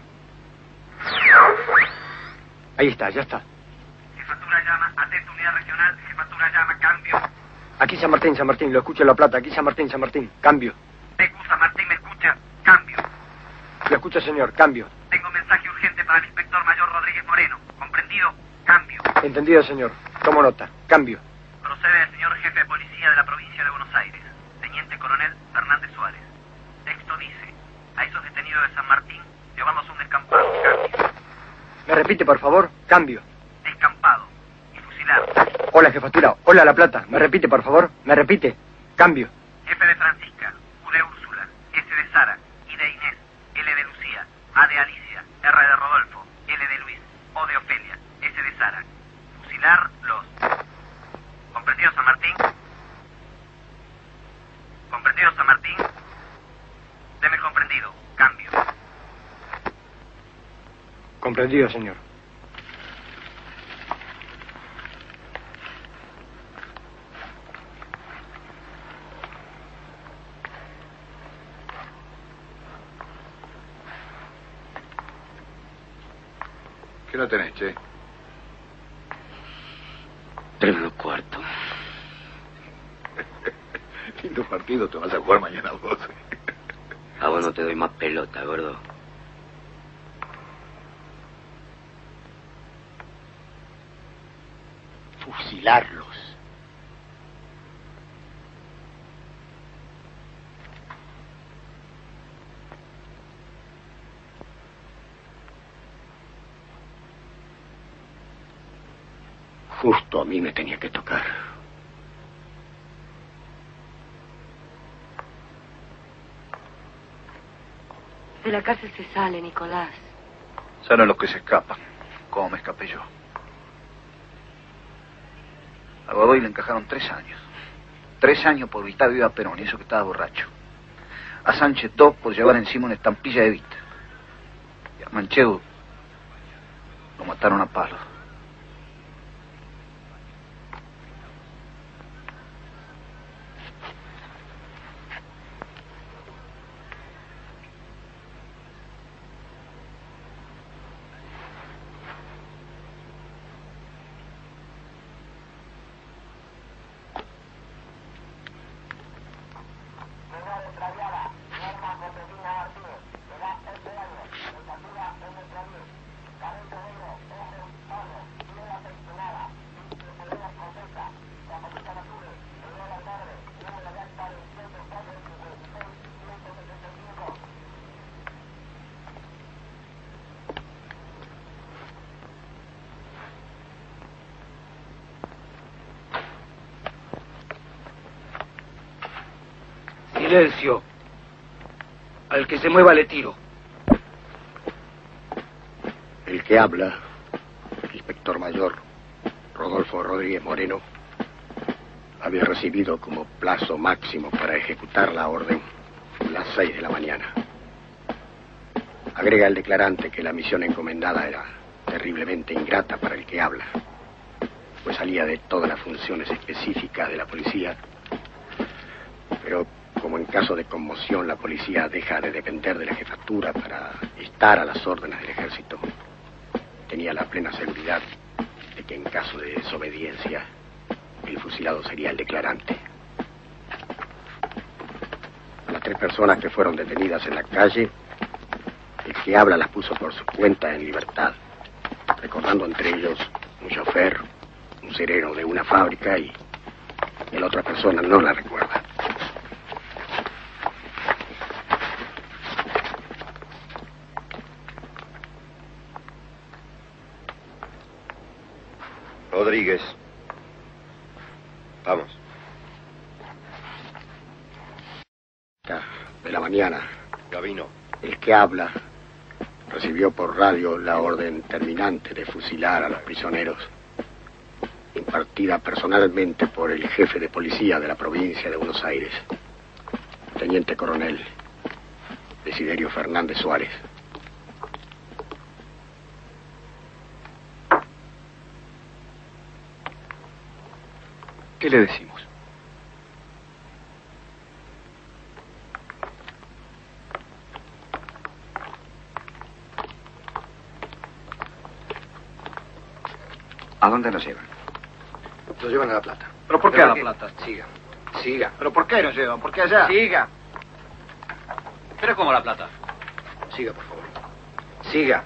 Ahí está, ya está.
Jefatura llama, atento unidad regional, jefatura llama, cambio.
Aquí San Martín, San Martín, lo escucho en La Plata. Aquí San Martín, San Martín, cambio.
T Q San Martín, me escucha, cambio.
Lo escucho, señor, cambio.
Tengo mensaje urgente para el inspector mayor Rodríguez Moreno. ¿Comprendido? Cambio.
Entendido, señor. Tomo nota. Cambio.
Procede el señor jefe de policía de la provincia de Buenos Aires, teniente coronel Fernández Suárez. Texto dice, a esos detenidos de San Martín, llevarlos a un descampado. Cambio.
¿Me repite, por favor? Cambio.
Descampado y fusilado.
Hola, jefatura. Hola, La Plata. ¿Me repite, por favor? ¿Me repite? Cambio.
Jefe de Francisca, U de Úrsula, S de Sara, I de Inés, L de Lucía, A de Alicia, R de Rodolfo, L de Luis, O de Ofelia, S de Sara. Fusilar los. ¿Comprendido, San Martín? ¿Comprendido, San Martín? Deme comprendido. Cambio.
Comprendido, señor.
¿Qué no tenés, che?
Tres menos cuarto.
Lindo partido te vas a jugar mañana vos.
A vos no te doy más pelota, gordo.
Fusilarlos. Justo a mí me tenía que tocar.
De la cárcel se sale, Nicolás.
Salen los que se escapan, como me escapé yo. A Godoy le encajaron tres años. Tres años por gritar viva Perón, y eso que estaba borracho. A Sánchez dos por llevar encima una estampilla de Vita. Y a Manchego lo mataron a palos.
Silencio. Al que se mueva le tiro.
El que habla, el inspector mayor Rodolfo Rodríguez Moreno, había recibido como plazo máximo para ejecutar la orden las seis de la mañana. Agrega el declarante que la misión encomendada era terriblemente ingrata para el que habla, pues salía de todas las funciones específicas de la policía, pero como en caso de conmoción la policía deja de depender de la jefatura para estar a las órdenes del ejército, tenía la plena seguridad de que en caso de desobediencia el fusilado sería el declarante. A las tres personas que fueron detenidas en la calle, el que habla las puso por su cuenta en libertad, recordando entre ellos un chofer, un sereno de una fábrica y la otra persona no la recuerda.
Rodríguez. Vamos.
De la mañana.
Gavino.
El que habla recibió por radio la orden terminante de fusilar a los prisioneros, impartida personalmente por el jefe de policía de la provincia de Buenos Aires, teniente coronel Desiderio Fernández Suárez.
¿Qué le decimos?
¿A dónde nos llevan?
Nos llevan a La Plata.
¿Pero por qué a La Plata?
Siga. Siga.
¿Pero por qué nos llevan? ¿Por qué allá?
Siga.
¿Pero cómo La Plata?
Siga, por favor. Siga.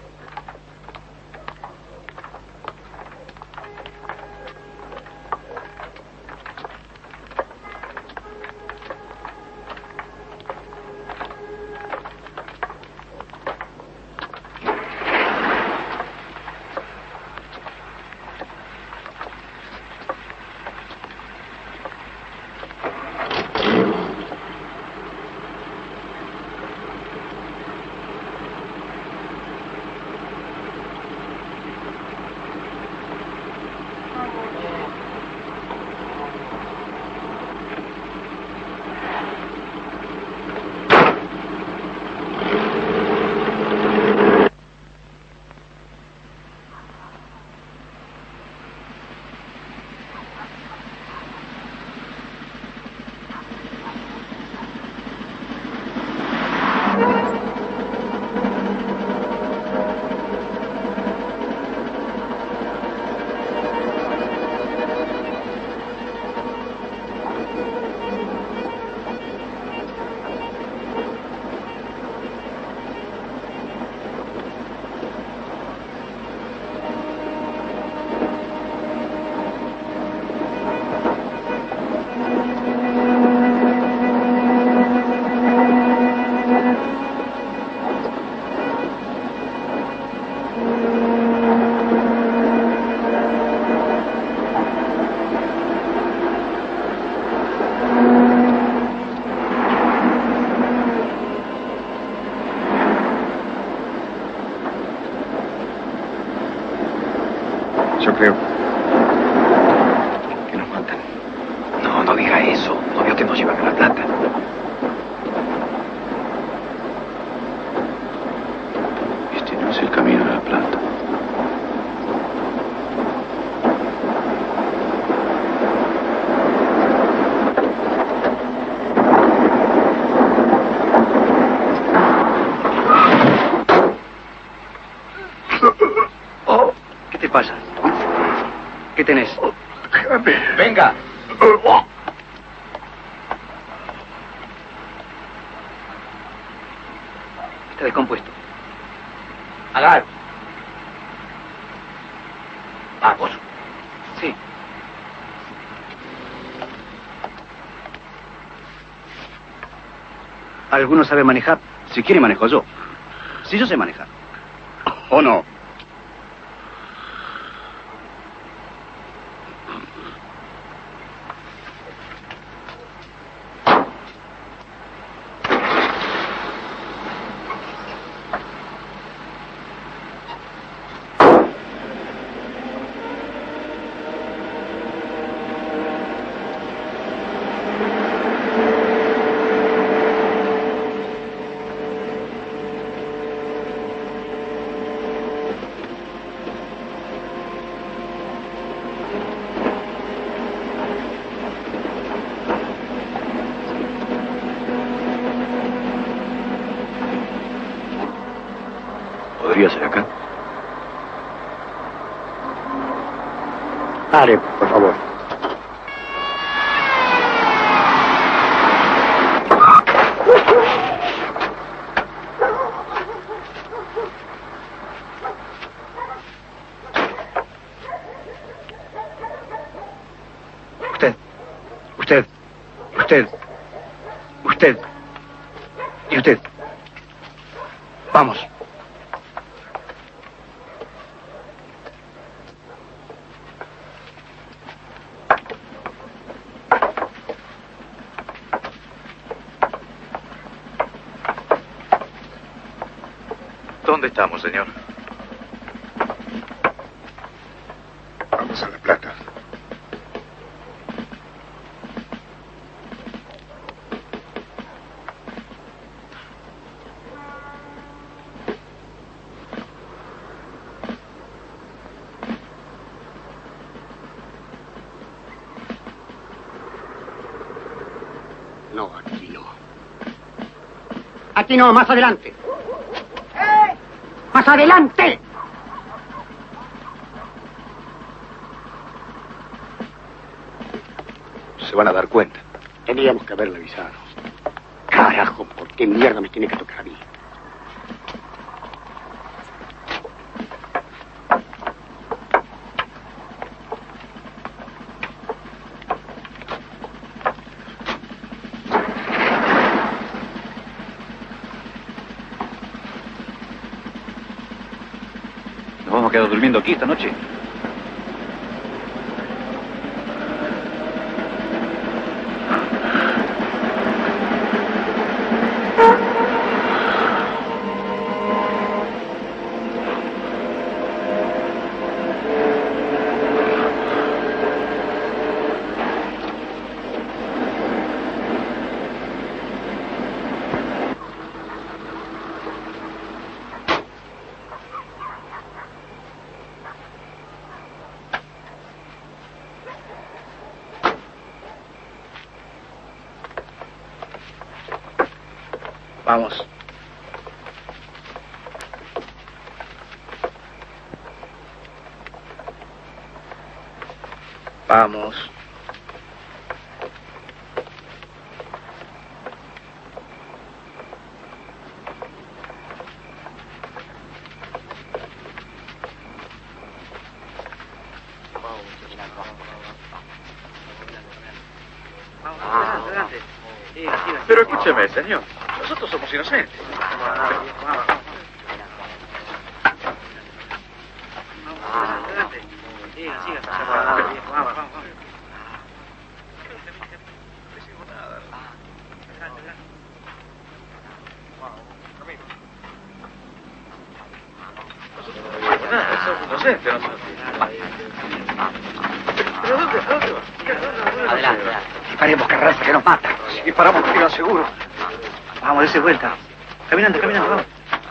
diga eso. ¿No vio que nos llevan a La Plata?
Este no es el camino a La Plata.
¿Qué te pasa? ¿Qué tenés?
Venga.
Está descompuesto.
Agar. Vamos.
Sí. ¿Alguno sabe manejar? Si quiere, manejo yo. Si yo sé manejar. ¿O no?
¿Podría ser acá?
Pare, por favor.
Usted. Usted. Usted. Usted. Y usted. Vamos.
¿Dónde estamos, señor?
Vamos a La Plata. No, aquí no.
Aquí no, más adelante. ¡Más adelante!
Se van a dar cuenta.
Teníamos que haberle avisado. Carajo, ¿por qué mierda me tiene que tocar a mí?
¿Nos vamos a quedar durmiendo aquí esta noche?
Vamos. Vamos.
Pero escúcheme, señor. Nosotros somos inocentes. Somos inocentes nosotros. ¿Pero dónde, a dónde va?
Adelante.
Disparemos, Carranza, que nos mata. Si disparamos, tiro seguro. Vamos, dése vuelta. Caminando, caminando, vamos.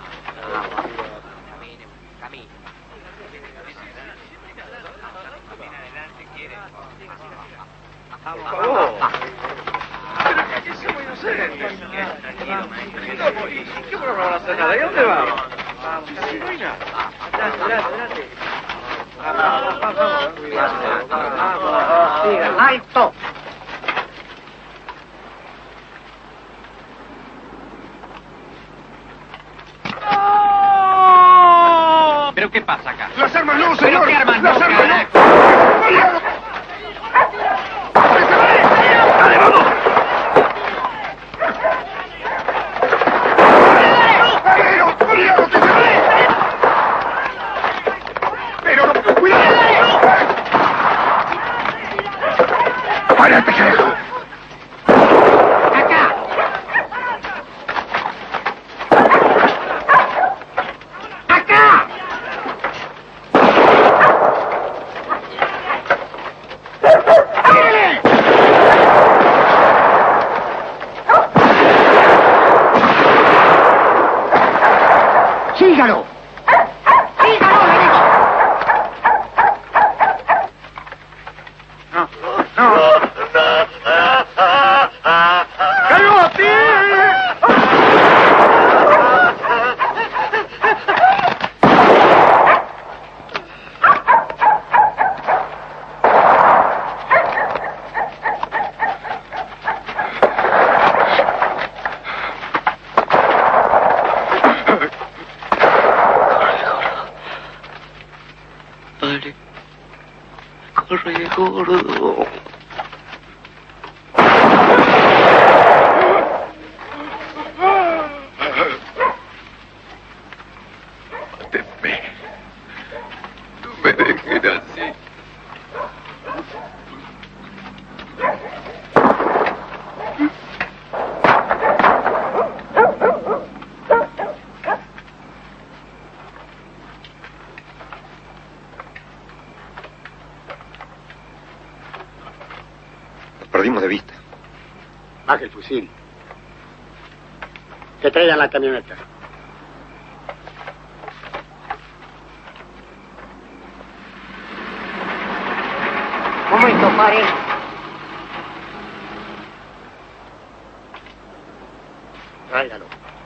Por favor. Pero que aquí somos inocentes. ¿Qué no van a hacer nada? ¿Y dónde vamos? Vamos, Carolina. Adelante, adelante, adelante. Vamos, vamos, vamos. Siga. ¡Alto!
¿Pero qué pasa acá?
¡Las armas no,
¿Pero
señor!
qué armas
¡Las
no,
armas
carajo?
no! ¡Dale, vamos! ¡Pero, cuidado, que se ve! ¡Pero, no, cuidado! ¡Párate, carajo!
¡Acá! ¡Acá!
¡Sígalo!
¡Sígalo, le digo!
No, no. ¡Cayote!
Dale. Corre, gordo.
Mátenme. No me dejen así.
Nos perdimos de vista.
Baje el fusil. Que traigan la camioneta.
Momento, pare.
Tráigalo.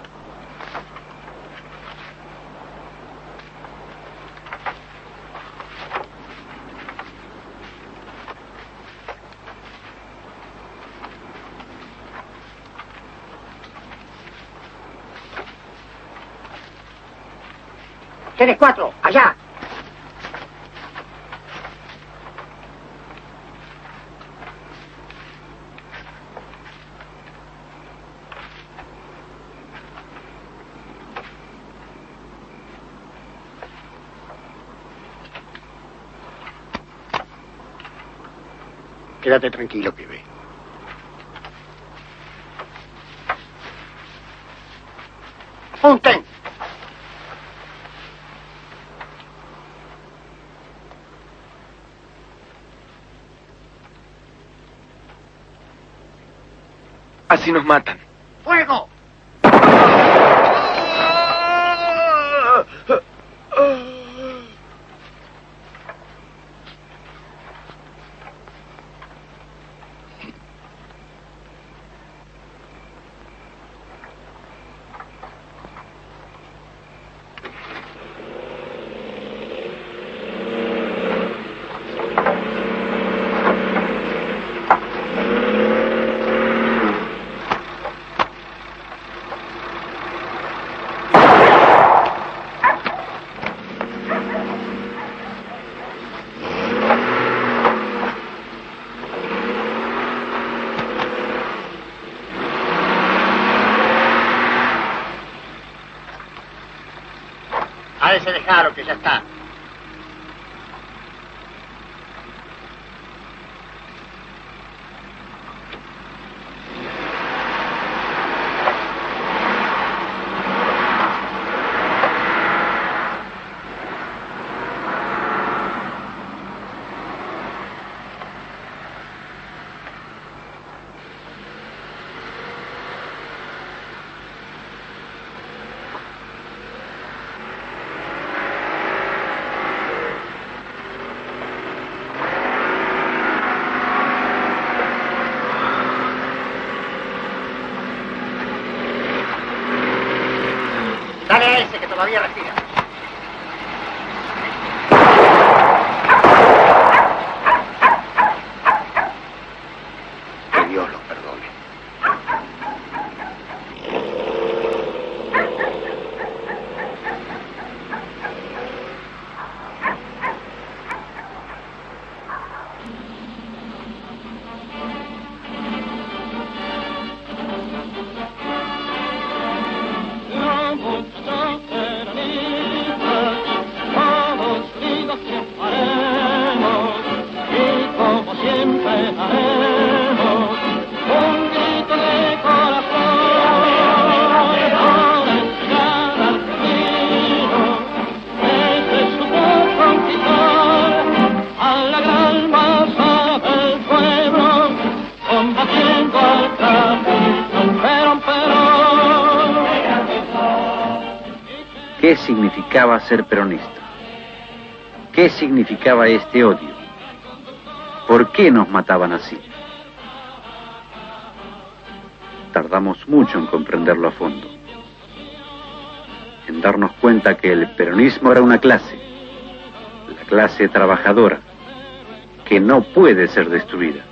Ustedes cuatro, allá.
Quédate tranquilo, pibe.
Apunten.
Así nos matan.
¡Fuego!
A ese dejalo, que ya está. Dale a ese que todavía respira.
Que Dios los perdone.
¿Qué significaba ser peronista? ¿Qué significaba este odio? ¿Por qué nos mataban así? Tardamos mucho en comprenderlo a fondo, en darnos cuenta que el peronismo era una clase, la clase trabajadora, que no puede ser destruida.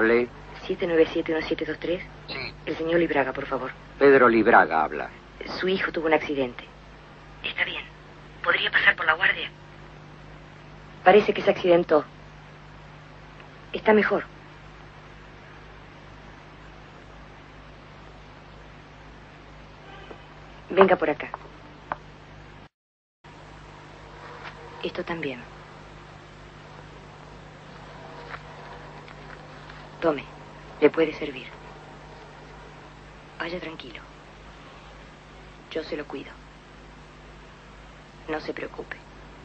Hable.
siete nueve siete, uno siete dos tres.
Sí.
El señor Libraga, por favor.
Pedro Libraga habla.
Su hijo tuvo un accidente. Está bien. ¿Podría pasar por la guardia? Parece que se accidentó. Está mejor. Venga por acá. Esto también. Tome, le puede servir. Vaya tranquilo. Yo se lo cuido. No se preocupe.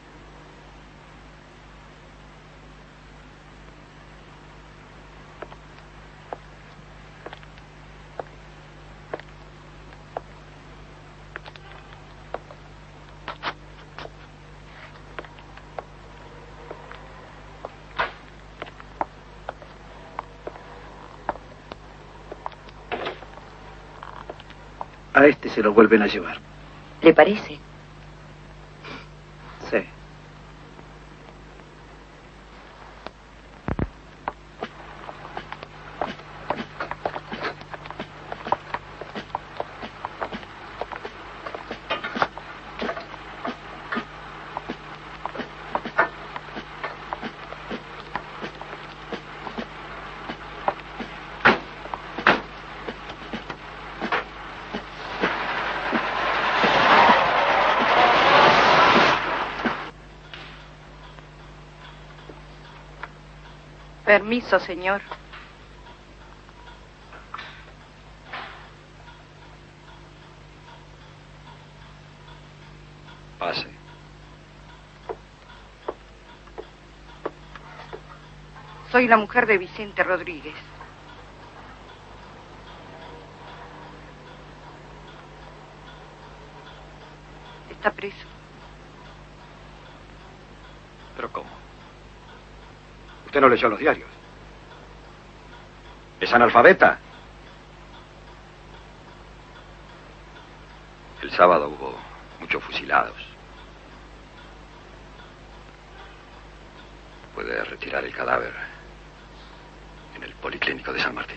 A este se lo vuelven a llevar.
¿Le parece?
Sí.
Permiso, señor.
Pase.
Soy la mujer de Vicente Rodríguez. Está preso.
¿Pero cómo? Usted no leyó los diarios. ¿Es analfabeta? El sábado hubo muchos fusilados. Puede retirar el cadáver en el Policlínico de San Martín.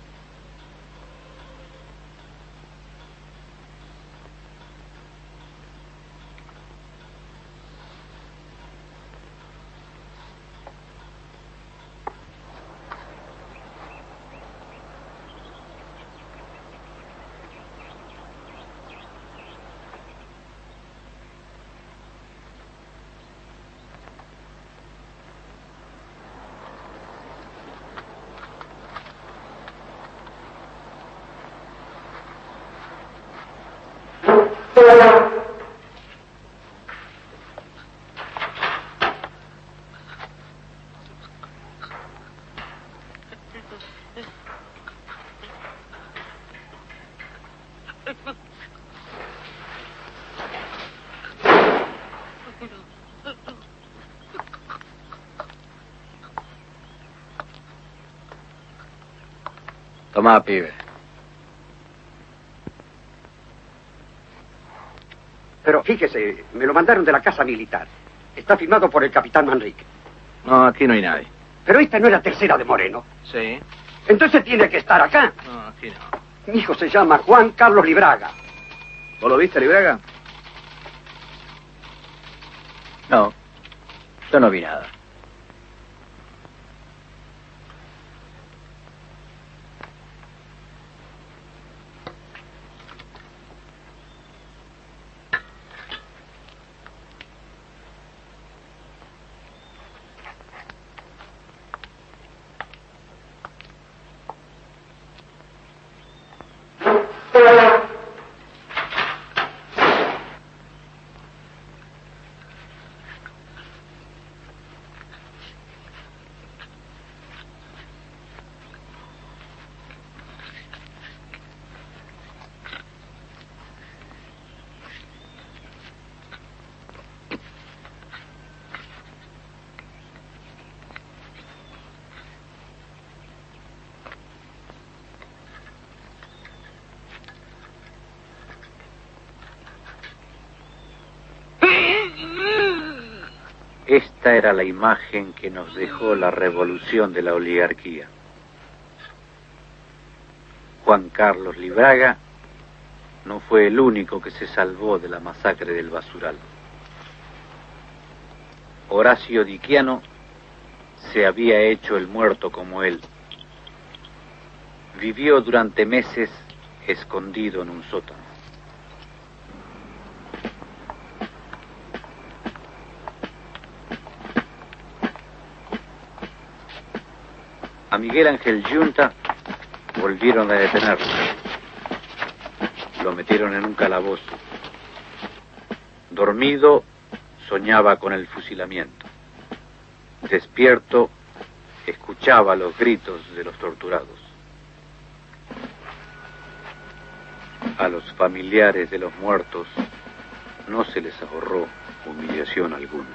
Tomá, pibe.
Pero fíjese, me lo mandaron de la casa militar. Está firmado por el capitán Manrique.
No, aquí no hay nadie.
Pero esta no es la tercera de Moreno.
Sí.
Entonces tiene que estar acá.
No, aquí no.
Mi hijo se llama Juan Carlos Libraga.
¿Vos lo viste, Libraga? No, yo no vi nada.
Esta era la imagen que nos dejó la revolución de la oligarquía. Juan Carlos Libraga no fue el único que se salvó de la masacre del Basural. Horacio Diquiano se había hecho el muerto como él. Vivió durante meses escondido en un sótano. A Miguel Ángel Yunta volvieron a detenerlo. Lo metieron en un calabozo. Dormido, soñaba con el fusilamiento. Despierto, escuchaba los gritos de los torturados. A los familiares de los muertos no se les ahorró humillación alguna.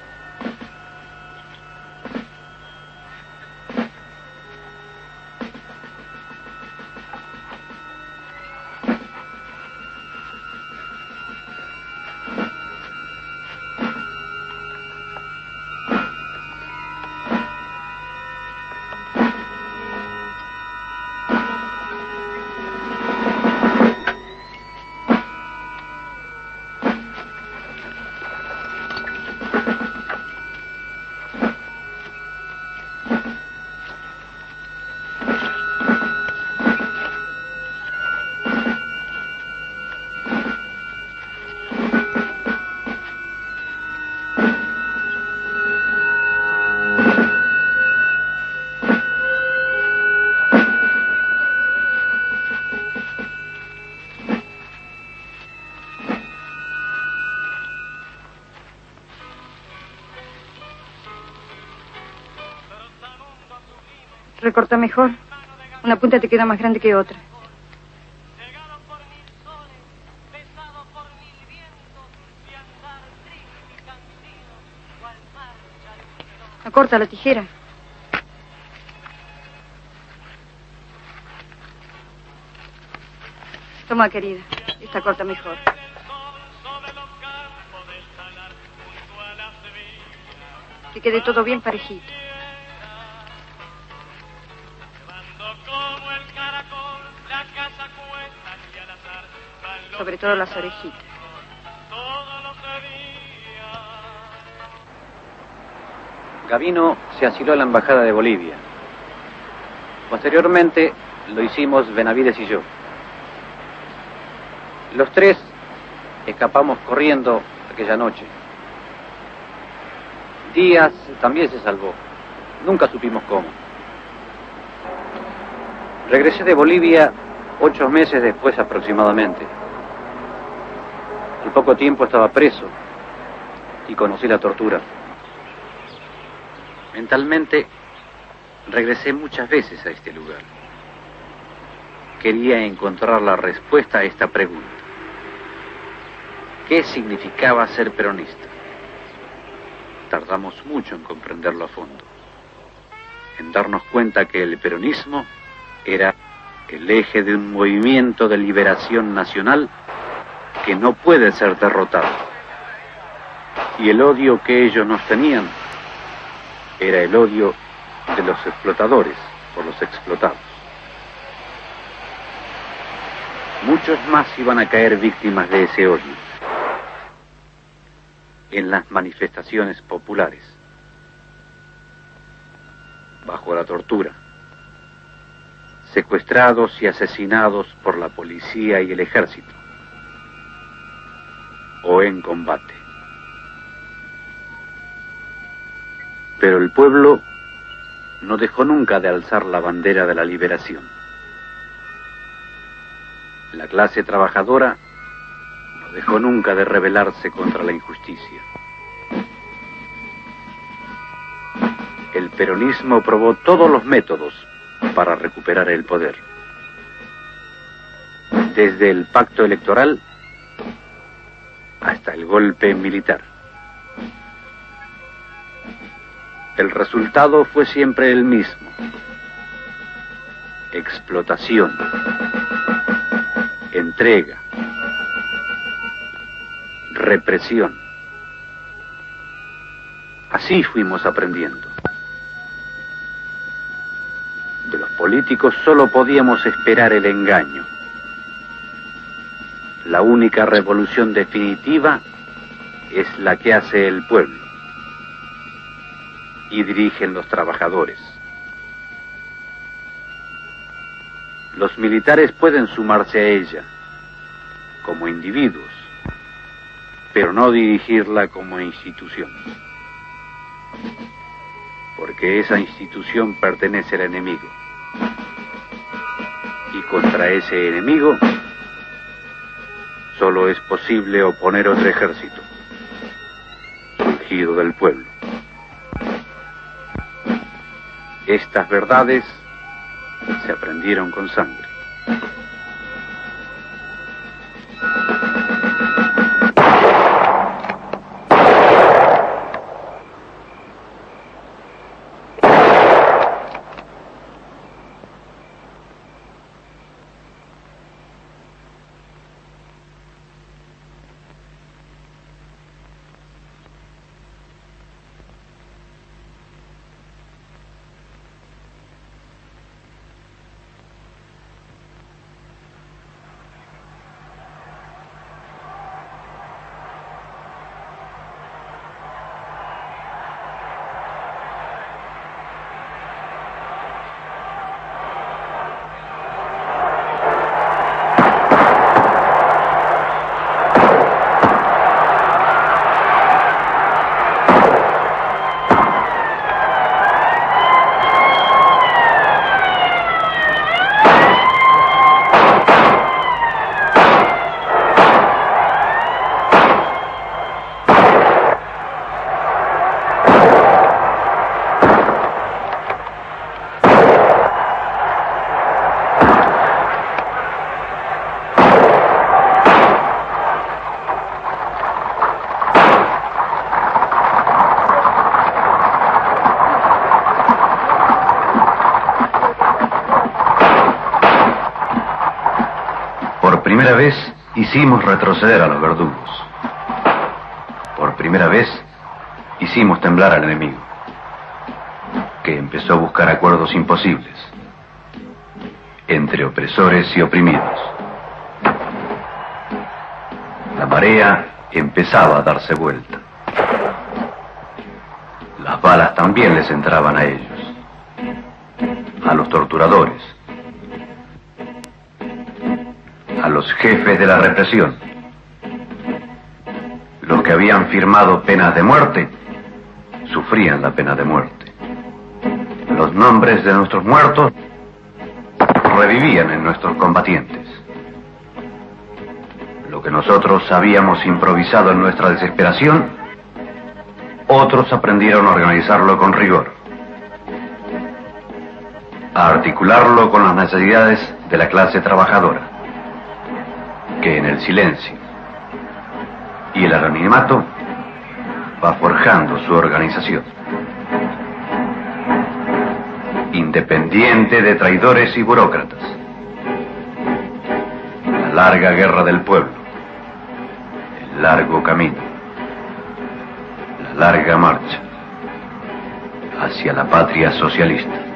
Recorta mejor. Una punta te queda más grande que otra. Acorta la tijera. Toma, querida. Esta corta mejor. Que quede todo bien parejito. Sobre todo las orejitas.
Gavino se asiló en la embajada de Bolivia. Posteriormente lo hicimos Benavides y yo. Los tres escapamos corriendo aquella noche. Díaz también se salvó. Nunca supimos cómo. Regresé de Bolivia ocho meses después aproximadamente. Al poco tiempo estaba preso y conocí la tortura. Mentalmente regresé muchas veces a este lugar. Quería encontrar la respuesta a esta pregunta. ¿Qué significaba ser peronista? Tardamos mucho en comprenderlo a fondo, en darnos cuenta que el peronismo era el eje de un movimiento de liberación nacional que no puede ser derrotado. Y el odio que ellos nos tenían era el odio de los explotadores por los explotados. Muchos más iban a caer víctimas de ese odio en las manifestaciones populares, bajo la tortura, secuestrados y asesinados por la policía y el ejército, o en combate. Pero el pueblo no dejó nunca de alzar la bandera de la liberación. La clase trabajadora no dejó nunca de rebelarse contra la injusticia. El peronismo probó todos los métodos para recuperar el poder. Desde el pacto electoral hasta el golpe militar. El resultado fue siempre el mismo: explotación, entrega, represión. Así fuimos aprendiendo. De los políticos políticos solo podíamos esperar el engaño. La única revolución definitiva es la que hace el pueblo y dirigen los trabajadores. Los militares pueden sumarse a ella como individuos, pero no dirigirla como institución, porque esa institución pertenece al enemigo, y contra ese enemigo solo es posible oponer otro ejército, surgido del pueblo. Estas verdades se aprendieron con sangre.
Por primera vez hicimos retroceder a los verdugos. Por primera vez hicimos temblar al enemigo, que empezó a buscar acuerdos imposibles entre opresores y oprimidos. La marea empezaba a darse vuelta. Las balas también les entraban a ellos, a los torturadores, a los jefes de la represión. Los que habían firmado penas de muerte sufrían la pena de muerte. Los nombres de nuestros muertos revivían en nuestros combatientes. Lo que nosotros habíamos improvisado en nuestra desesperación, otros aprendieron a organizarlo con rigor, a articularlo con las necesidades de la clase trabajadora, que en el silencio y el anonimato va forjando su organización, independiente de traidores y burócratas. La larga guerra del pueblo, el largo camino, la larga marcha hacia la patria socialista.